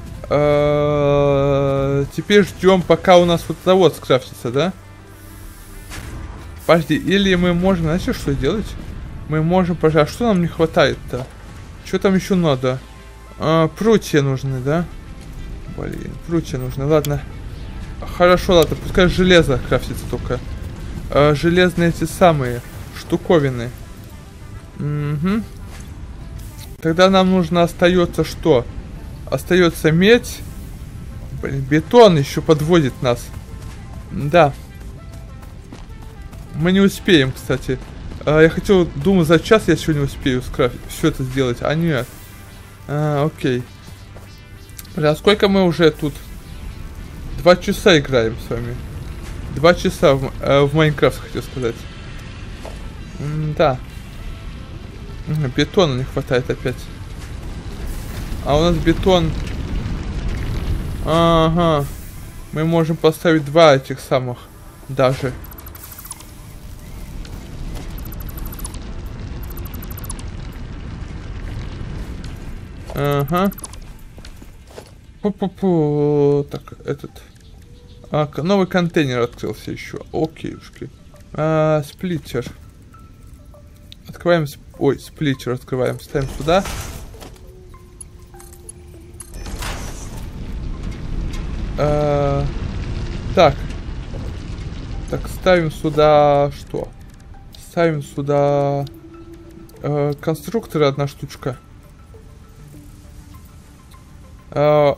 Теперь ждем, пока у нас вот завод скрафтится, да? Подожди, или мы можем, знаете, что делать? Мы можем, пожалуйста, что нам не хватает-то? Что там еще надо? Прутья нужны, да? Блин, прутья нужны, ладно. Хорошо, ладно, пускай железо крафтится только. Железные эти самые штуковины. Угу. Тогда нам нужно остается что? Остается медь. Блин, бетон еще подводит нас. Да. Мы не успеем, кстати. Я хотел, думаю, за час я сегодня успею скрафтить, все это сделать. А нет. Окей. А сколько мы уже тут? 2 часа играем с вами. 2 часа в Майнкрафт, хотел сказать. Да. Бетона не хватает опять. А у нас бетон... Ага. Мы можем поставить 2 этих самых. Даже. Ага. Пу-пу-пу. Так, этот... новый контейнер открылся еще. Окейушки. Сплиттер. Открываем... Ой, сплиттер открываем. Ставим сюда. Так. Так, ставим сюда... Что? Ставим сюда... конструкторы, 1 штучка. Да.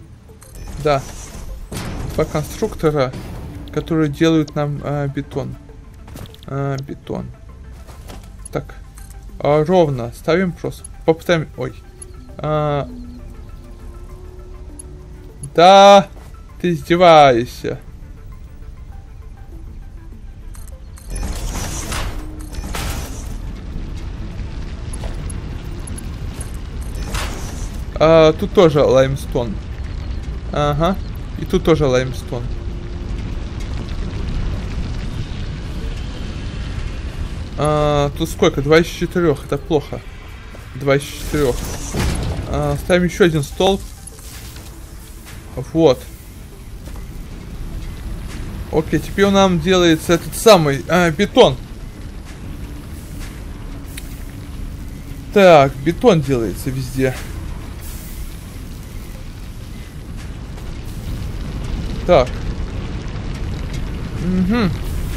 2 конструктора, которые делают нам бетон. Бетон. Так. Ровно. Ставим просто. Попытаем... Ой. Да. Ты издеваешься. Тут тоже лаймстон. Ага. И тут тоже лаймстон. Тут сколько? 2 из 4. Это плохо. 2 из 4. Ставим еще 1 столб. Вот. Окей, теперь нам делается этот самый бетон. Так, бетон делается везде. Так. Угу.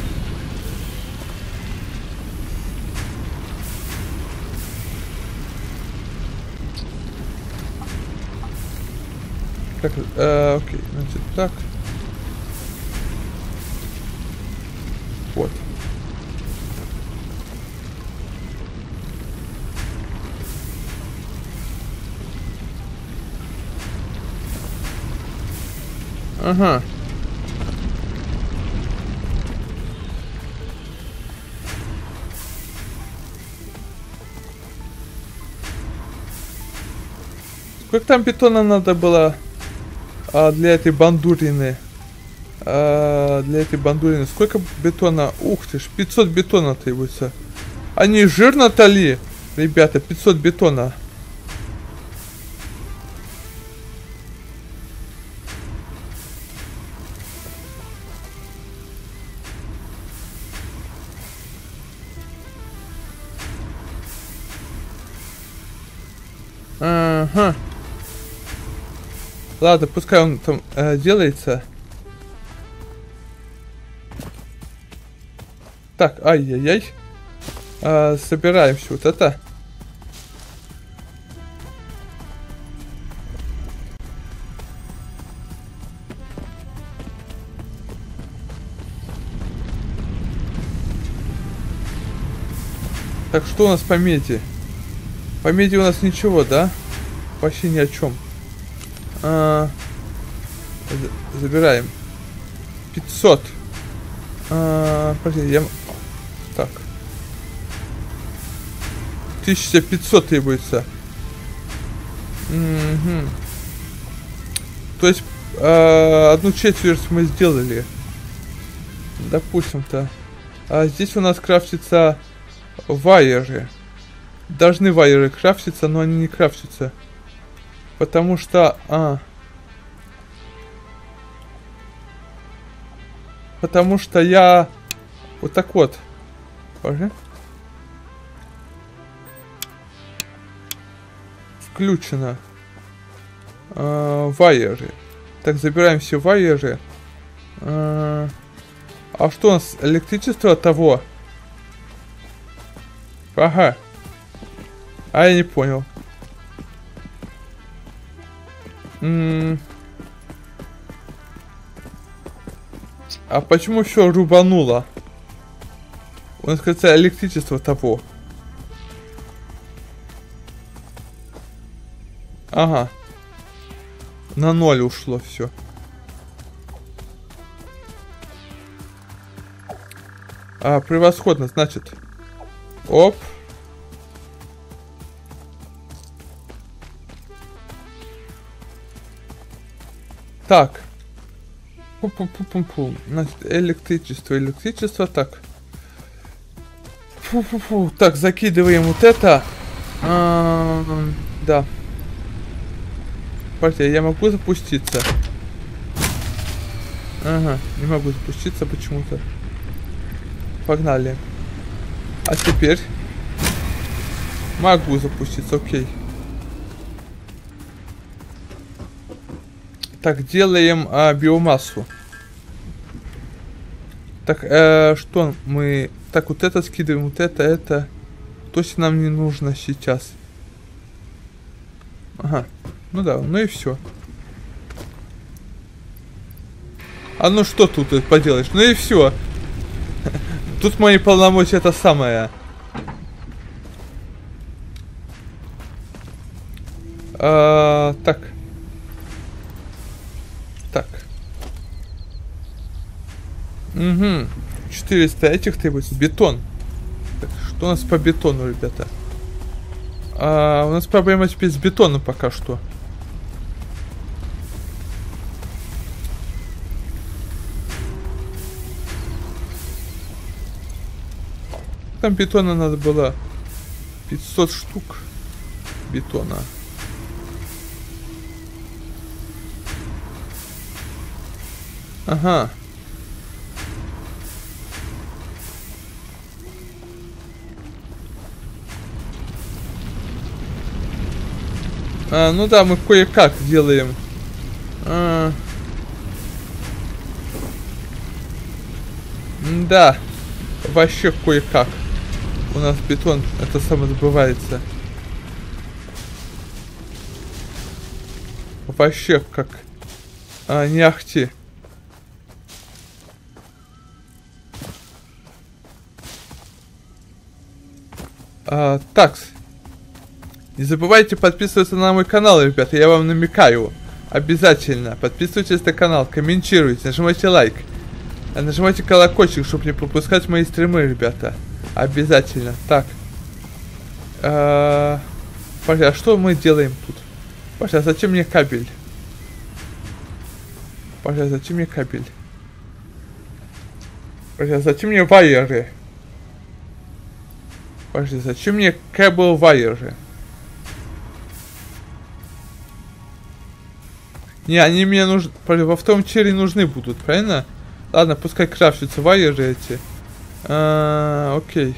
Так, окей, значит так. Вот. Ага. Сколько там бетона надо было для этой бандурины? Сколько бетона? Ух ты ж, 500 бетона требуется. Они жирно-то ли? Ребята, 500 бетона. Ага. Ладно, пускай он там делается. Так, ай-яй-яй. Собираем все вот это. Так, что у нас по меди? По меди у нас ничего, да? Вообще ни о чем. Забираем. 500. Подожди, я... Так. 1500 требуется. Угу. То есть, одну четверть мы сделали. Допустим-то. А здесь у нас крафтится вайеры. Должны вайеры крафтиться, но они не крафтятся. Потому что... Потому что я... Вот так вот. Боже. Включено. Вайеры. Так, забираем все вайеры. А что у нас? Электричество того? Ага. А я не понял. А почему все рубануло? У нас, кажется, электричество того. Ага. На 0 ушло все. Превосходно, значит. Оп. Так. Пу-пу-пу-пу-пу. Значит, электричество, так. Фу-фу-фу. Так, закидываем вот это. Да. Партия, я могу запуститься? Ага, не могу запуститься почему-то. Погнали. А теперь? Могу запуститься, окей. Так, делаем биомассу. Так, что мы... Так, вот это скидываем, вот это. Точно нам не нужно сейчас. Ага. Ну да, ну и все. А ну что тут поделаешь? Ну и все. Тут мои полномочия это самое. Так. Так. Угу. 400 этих требуется. Бетон. Так, что у нас по бетону, ребята? У нас проблема теперь с бетоном пока что. Там бетона надо было 500 штук бетона. Ага. Ну да, мы кое-как делаем. Да, вообще кое-как. У нас бетон, это самое добывается. Вообще как не ахти. Так. Не забывайте подписываться на мой канал, ребята, я вам намекаю. Обязательно подписывайтесь на канал, комментируйте, нажимайте лайк. Нажимайте колокольчик, чтобы не пропускать мои стримы, ребята. Обязательно. Так. А что мы делаем тут? Паша, а зачем мне кабель? Паша, зачем мне кабель? Паша, зачем мне вайеры? Паша, зачем мне кабель вайеры? Не, они мне нужны. Во втором тире нужны будут, правильно? Ладно, пускай крафтятся вайеры эти. Окей.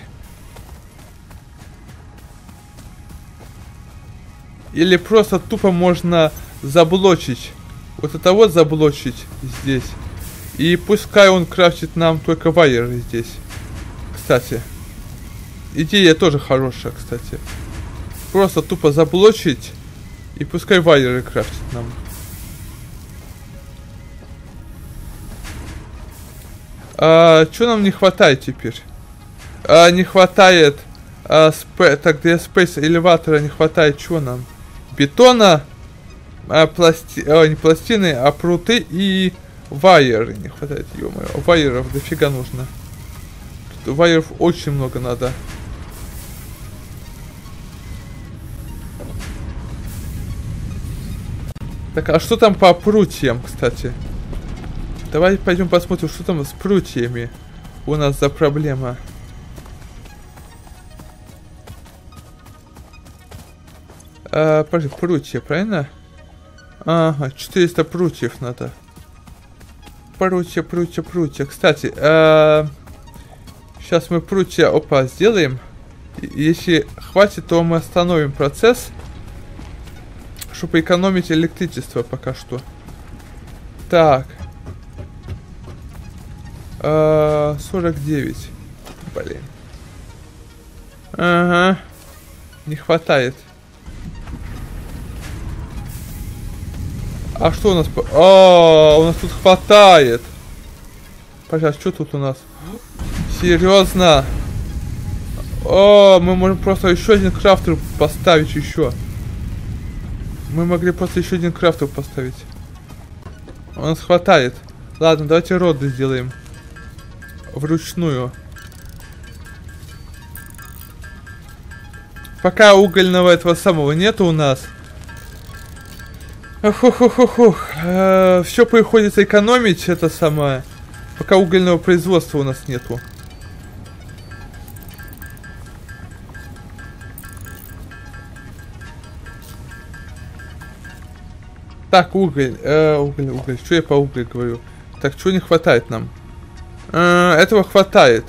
Или просто тупо можно заблочить. Вот это вот заблочить здесь. И пускай он крафтит нам только вайеры здесь. Кстати. Идея тоже хорошая, кстати. Просто тупо заблочить. И пускай вайеры крафтит нам. Что нам не хватает теперь? Не хватает... так, для Space элеватора не хватает чего нам? Бетона, не пластины, а пруты и вайеры не хватает, ё-моё. Вайеров дофига нужно. Тут вайеров очень много надо. Так, а что там по прутьям, кстати? Давай пойдем посмотрим, что там с прутьями у нас за проблема. Подожди, прутья, правильно? Ага, 400 прутьев надо. Прутья. Кстати, сейчас мы прутья, сделаем. Если хватит, то мы остановим процесс, чтобы экономить электричество пока что. Так. 49. Блин. Ага. Не хватает. А что у нас? У нас тут хватает. Пожалуйста, что тут у нас? Серьезно? Мы можем просто еще один крафтер поставить еще. Мы могли просто еще один крафтер поставить. У нас хватает. Ладно, давайте роды сделаем. Вручную. Пока угольного этого самого нету у нас. Все приходится экономить, это самое. Пока угольного производства у нас нету. Так, уголь. Что я по углю говорю? Так, чего не хватает нам? Этого хватает.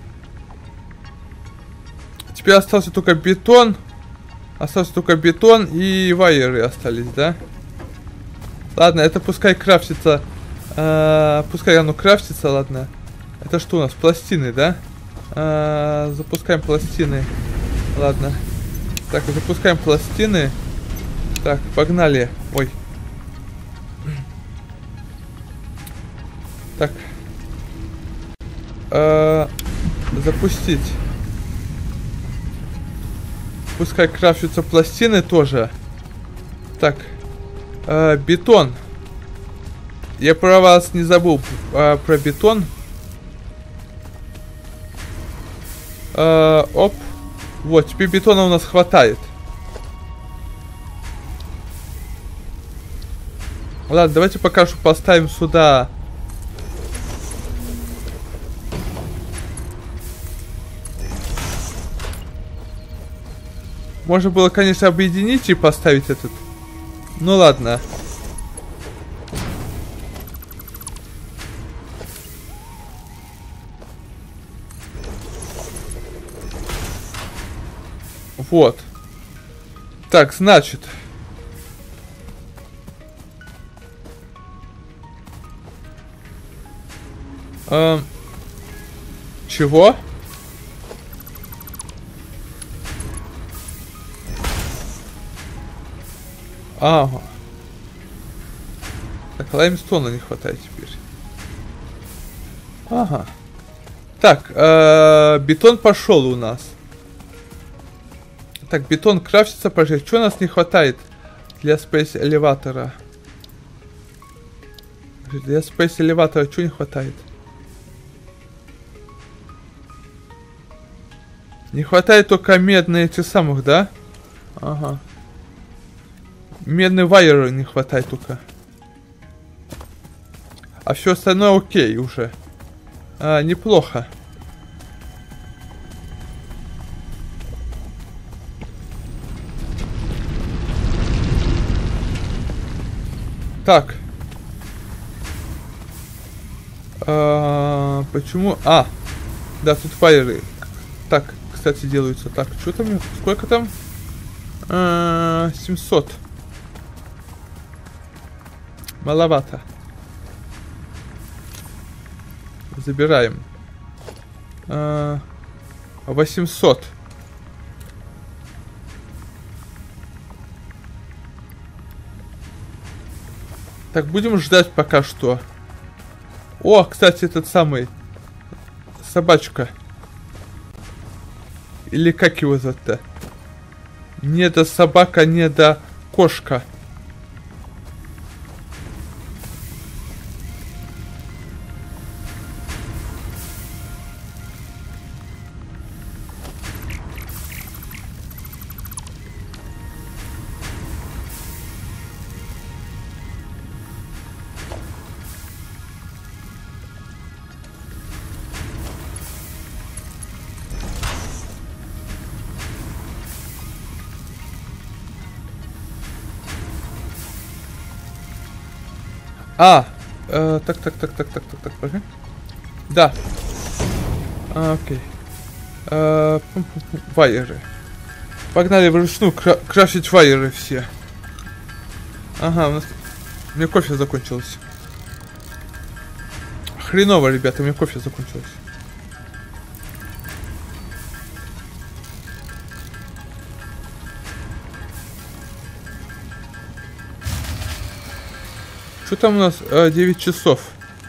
Теперь остался только бетон. Остался только бетон и вайеры остались, да? Ладно, это пускай крафтится. Пускай оно крафтится, ладно. Это что у нас? Пластины, да? Запускаем пластины. Ладно. Так, запускаем пластины. Так, погнали. Ой. Так. Запустить. Пускай крафтятся пластины тоже. Так. Бетон. Я про вас не забыл. Про бетон. Оп. Вот, теперь бетона у нас хватает. Ладно, давайте пока что поставим сюда. Можно было, конечно, объединить и поставить этот. Ну ладно. Вот. Так, значит. Чего? Ага. Так, лаймстона не хватает теперь. Ага. Так, бетон пошел у нас. Так, бетон крафтится, пожалуйста. Что у нас не хватает для Space элеватора? Для Space элеватора что не хватает? Не хватает только медные эти самых, да? Ага. медный вайер не хватает только. А все остальное окей уже. Неплохо. Так. Почему? Да, тут фаеры. Так, кстати, делаются. Так, что там? Сколько там? 700. Маловато. Забираем. 800. Так, будем ждать пока что. О, кстати, этот самый... Собачка. Или как его зовут-то? Не до собака, не до кошка. Так, погоди. Да. Окей. Вайеры. Погнали вручную крафтить вайеры все. Ага, у нас... У меня кофе закончилось. Хреново, ребята, у меня кофе закончилось. Что там у нас? 9 часов.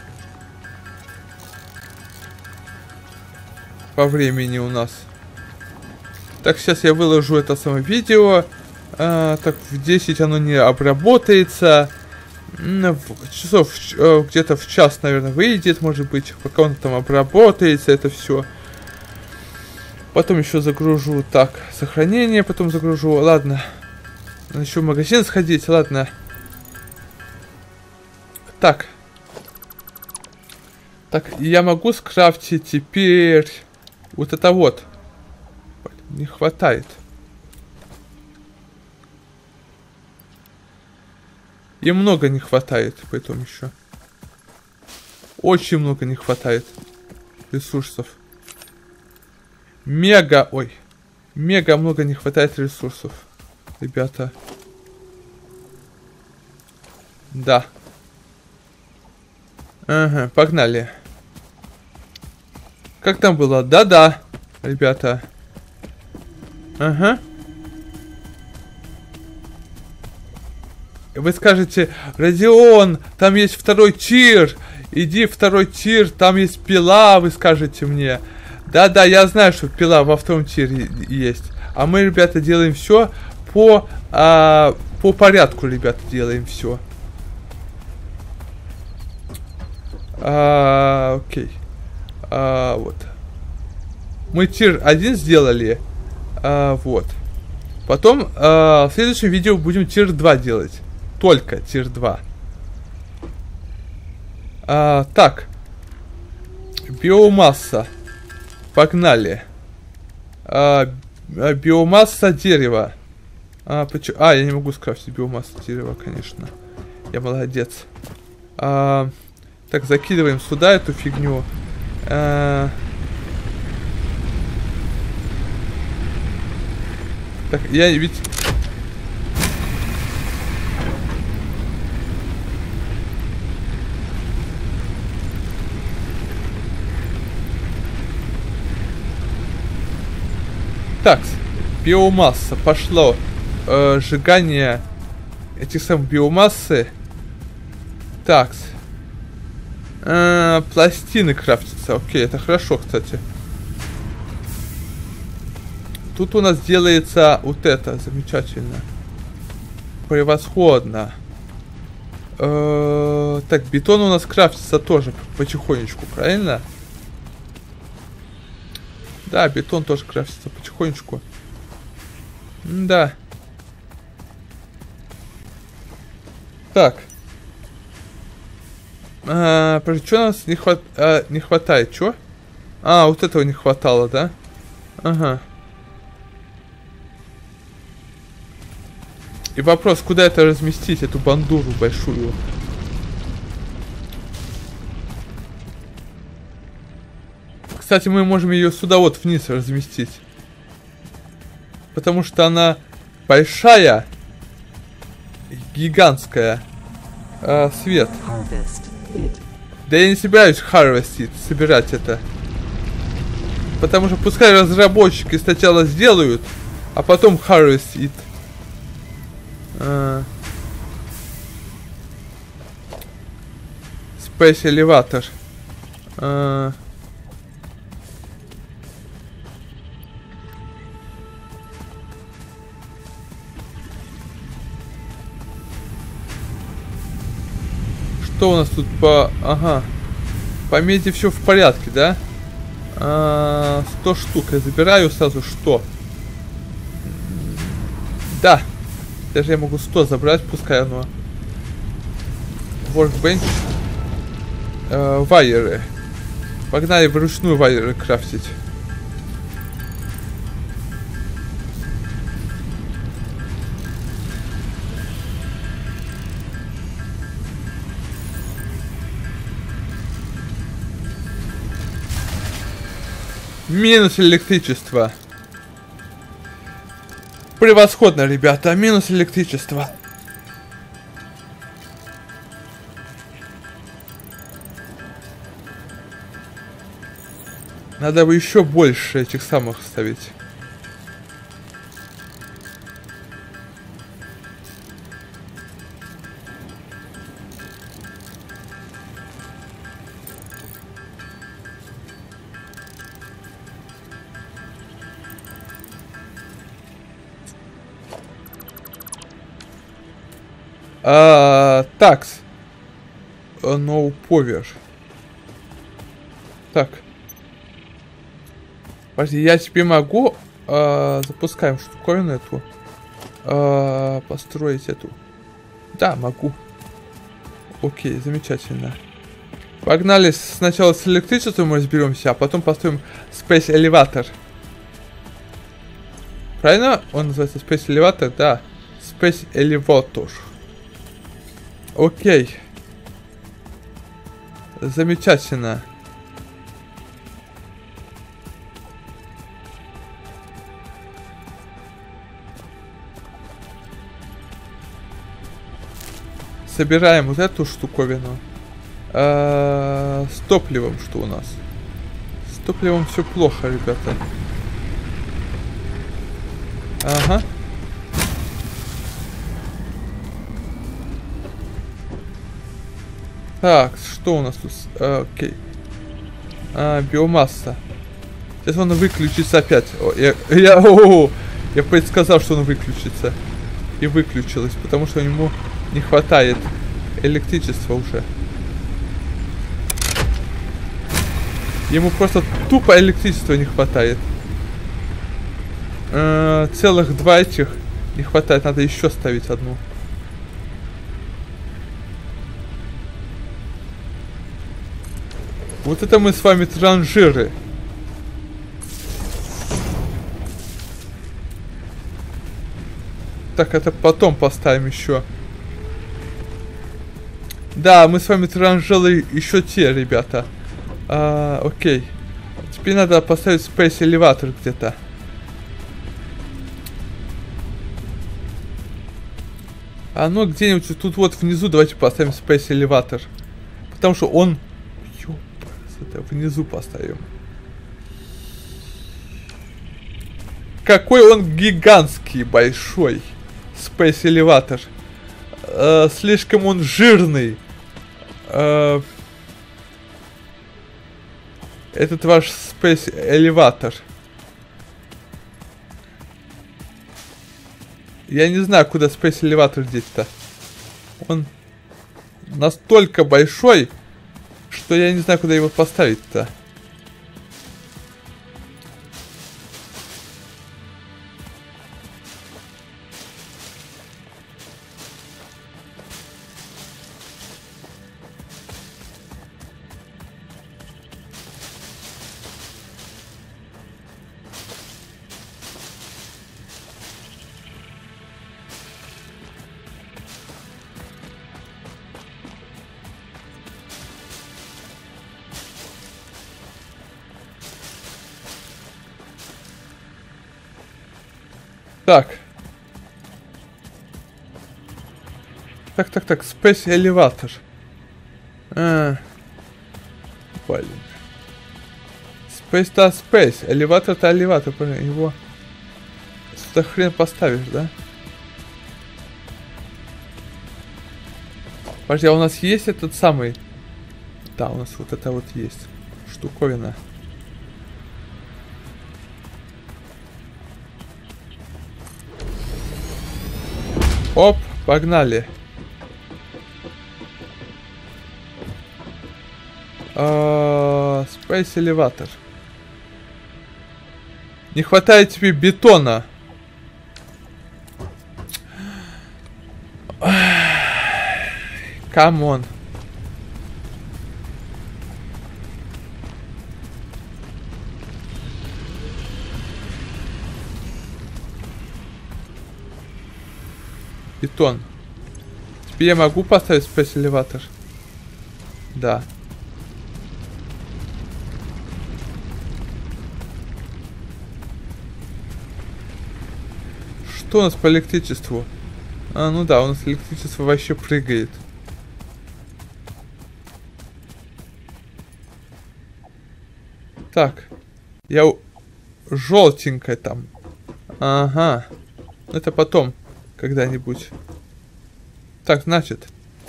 По времени у нас. Так, сейчас я выложу это самое видео. Так, в 10 оно не обработается. Часов где-то в час, наверное, выйдет, может быть. Пока он там обработается, это все. Потом еще загружу. Так, сохранение потом загружу. Ладно. Надо еще в магазин сходить, ладно. Так. Так, я могу скрафтить теперь вот это вот. Не хватает. И много не хватает, поэтому еще. Очень много не хватает ресурсов. Мега много не хватает ресурсов, ребята. Да. Ага, погнали. Как там было? Да-да, ребята. Ага. Вы скажете, Родион, там есть второй тир. Иди второй тир, там есть пила, вы скажете мне. Да-да, я знаю, что пила во втором тире есть. А мы, ребята, делаем все по порядку, ребята, делаем все. Окей. Вот. Мы тир 1 сделали. Вот. Потом в следующем видео будем тир 2 делать. Только тир 2. Так. Биомасса. Погнали. Биомасса дерева. Я не могу скрафтить биомассу дерева, конечно. Я молодец. Так, закидываем сюда эту фигню. Так, я ведь... Так, биомасса, пошло. Сжигание этих самых биомассы. Так. Пластины крафтятся. Окей, это хорошо, кстати. Тут у нас делается вот это. Замечательно. Превосходно. Так, бетон у нас крафтится тоже потихонечку, правильно? Да, бетон тоже крафтится потихонечку. Да. Так. Что нас не хватает? Чё? Вот этого не хватало, да? Ага. И вопрос, куда это разместить, эту бандуру большую? Кстати, мы можем ее сюда вот вниз разместить. Потому что она большая, гигантская. Свет. Да я не собираюсь харвестить, собирать это. Потому что пускай разработчики сначала сделают, а потом харвестит. Space Elevator. Что у нас тут по... Ага. По меди все в порядке, да? 100 штук. Я забираю сразу что? Да. Даже я могу 100 забрать, пускай оно. Workbench. Вайеры. Погнали вручную вайеры крафтить. Минус электричества. Превосходно, ребята. Минус электричества. Надо бы еще больше этих самых ставить. Такс. No power. Так. Подожди, я тебе могу запускаем штуковину эту. Построить эту. Да, могу. Окей, замечательно. Погнали, сначала с электричеством мы разберемся, а потом построим Space Elevator. Правильно? Он называется Space Elevator? Да. Space Elevator. Окей. Замечательно. Собираем вот эту штуковину. С топливом что у нас? С топливом все плохо, ребята. Ага. Так, что у нас тут? Окей. Биомасса. Сейчас он выключится опять. Я предсказал, что он выключится. И выключилось, потому что ему не хватает электричества уже. Ему просто тупо электричества не хватает. Целых 2 этих не хватает. Надо еще ставить одну. Вот это мы с вами транжиры. Так, это потом поставим еще. Да, мы с вами транжиры еще те, ребята. Окей. Теперь надо поставить Space Elevator где-то. Ну где-нибудь тут вот внизу давайте поставим Space Elevator. Потому что он... Это внизу поставим. Какой он гигантский, большой. Space Elevator. Слишком он жирный. Этот ваш Space Elevator. Я не знаю, куда Space Elevator деть-то. Он настолько большой, что я не знаю, куда его поставить-то. Так. Так, Space Elevator. Блин. Space-то Space. Элеватор-то элеватор. Его сюда хрен поставишь, да? Подожди, а у нас есть этот самый... Да, у нас вот это вот есть штуковина. Оп, погнали. Space Elevator. Не хватает тебе бетона. Камон. Бетон. Теперь я могу поставить Space Elevator? Да. Что у нас по электричеству? А, ну да, у нас электричество вообще прыгает. Так. Я желтенькая там. Ага. Это потом. Когда-нибудь. Так, значит.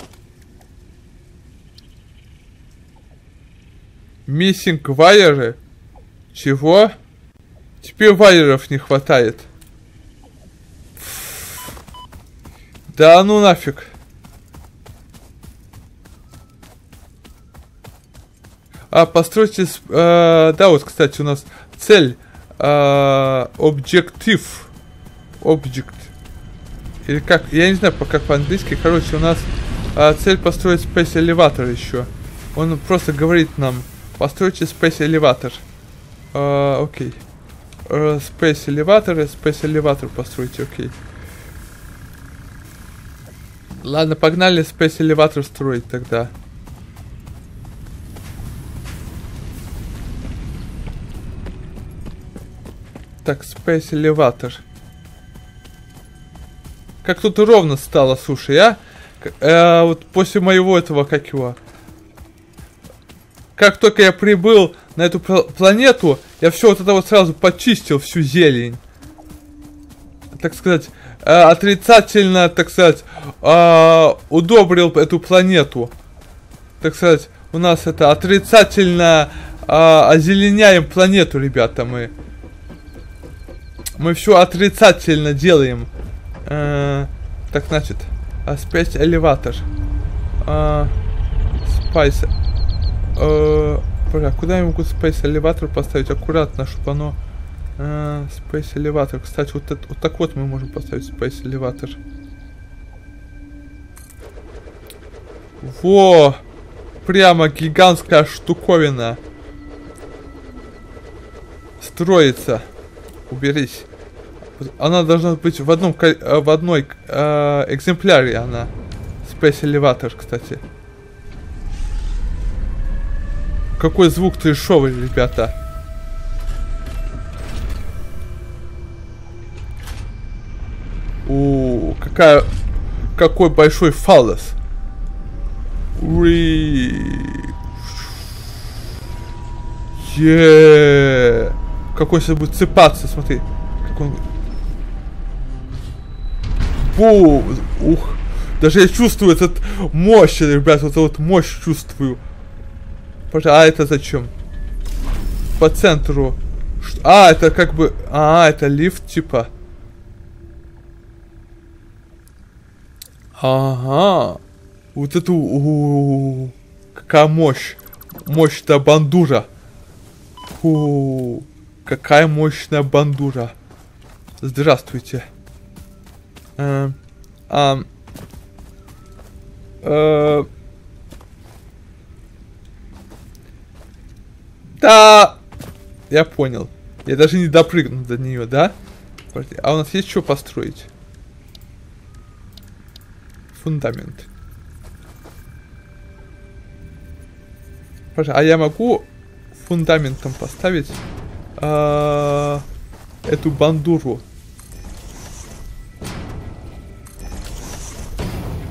Missing вайеры. Чего? Теперь вайеров не хватает. Да ну нафиг. Постройте... да, вот, кстати, у нас цель. Объектив. Object. Или как? Я не знаю, как по-английски. Короче, у нас цель построить Space Elevator еще. Он просто говорит нам, постройте Space Elevator. Окей. Space Elevator постройте, окей. Ладно, погнали Space Elevator строить тогда. Так, Space Elevator. Как тут ровно стало, слушай, а? Вот после моего этого, как его... Как только я прибыл на эту планету, я все вот это вот сразу почистил, всю зелень. Так сказать, отрицательно, так сказать, удобрил эту планету. Так сказать, у нас это отрицательно озеленяем планету, ребята, мы. Мы все отрицательно делаем. Так, значит, Space Elevator. Spice. Куда я могу Space Elevator поставить? Аккуратно, чтобы оно... Space Elevator. Кстати, вот так вот мы можем поставить Space Elevator. Во! Прямо гигантская штуковина. Строится. Уберись. Она должна быть в одной экземпляре, она. Space Elevator, кстати. Какой звук трешовый, ребята. Какой большой фаллос. Какой сейчас будет цепаться, смотри. Как он... Ух. Даже я чувствую этот мощь, ребят. Вот мощь чувствую. А это зачем? По центру. Это как бы... это лифт, типа. Ага. Вот эту... Какая мощь. Мощная бандура. Какая мощная бандура. Здравствуйте. Да! Я понял. Я даже не допрыгну до нее, да? А у нас есть что построить? Фундамент. А я могу фундаментом поставить эту бандуру?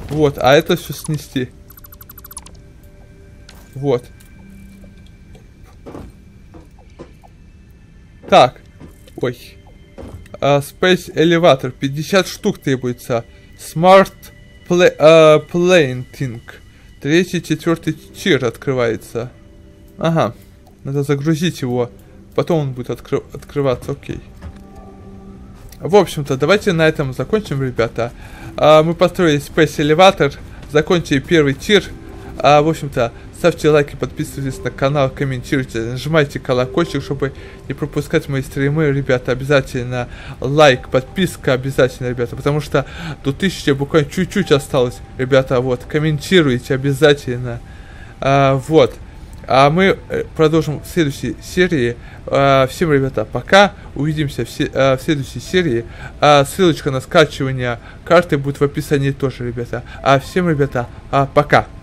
Вот, а это все снести. Вот. Так. Ой. Space Elevator. 50 штук требуется. Smart Planting. 3-й, 4-й тир открывается. Ага. Надо загрузить его. Потом он будет открываться. Окей. В общем-то, давайте на этом закончим, ребята. Мы построили Space Elevator. Закончили первый тир. В общем-то, ставьте лайки, подписывайтесь на канал, комментируйте, нажимайте колокольчик, чтобы не пропускать мои стримы, ребята. Обязательно лайк, подписка обязательно, ребята, потому что до 1000 буквально чуть-чуть осталось, ребята. Вот, комментируйте обязательно. Вот. А мы продолжим в следующей серии. Всем, ребята, пока. Увидимся в следующей серии. Ссылочка на скачивание карты будет в описании тоже, ребята. Всем, ребята, пока.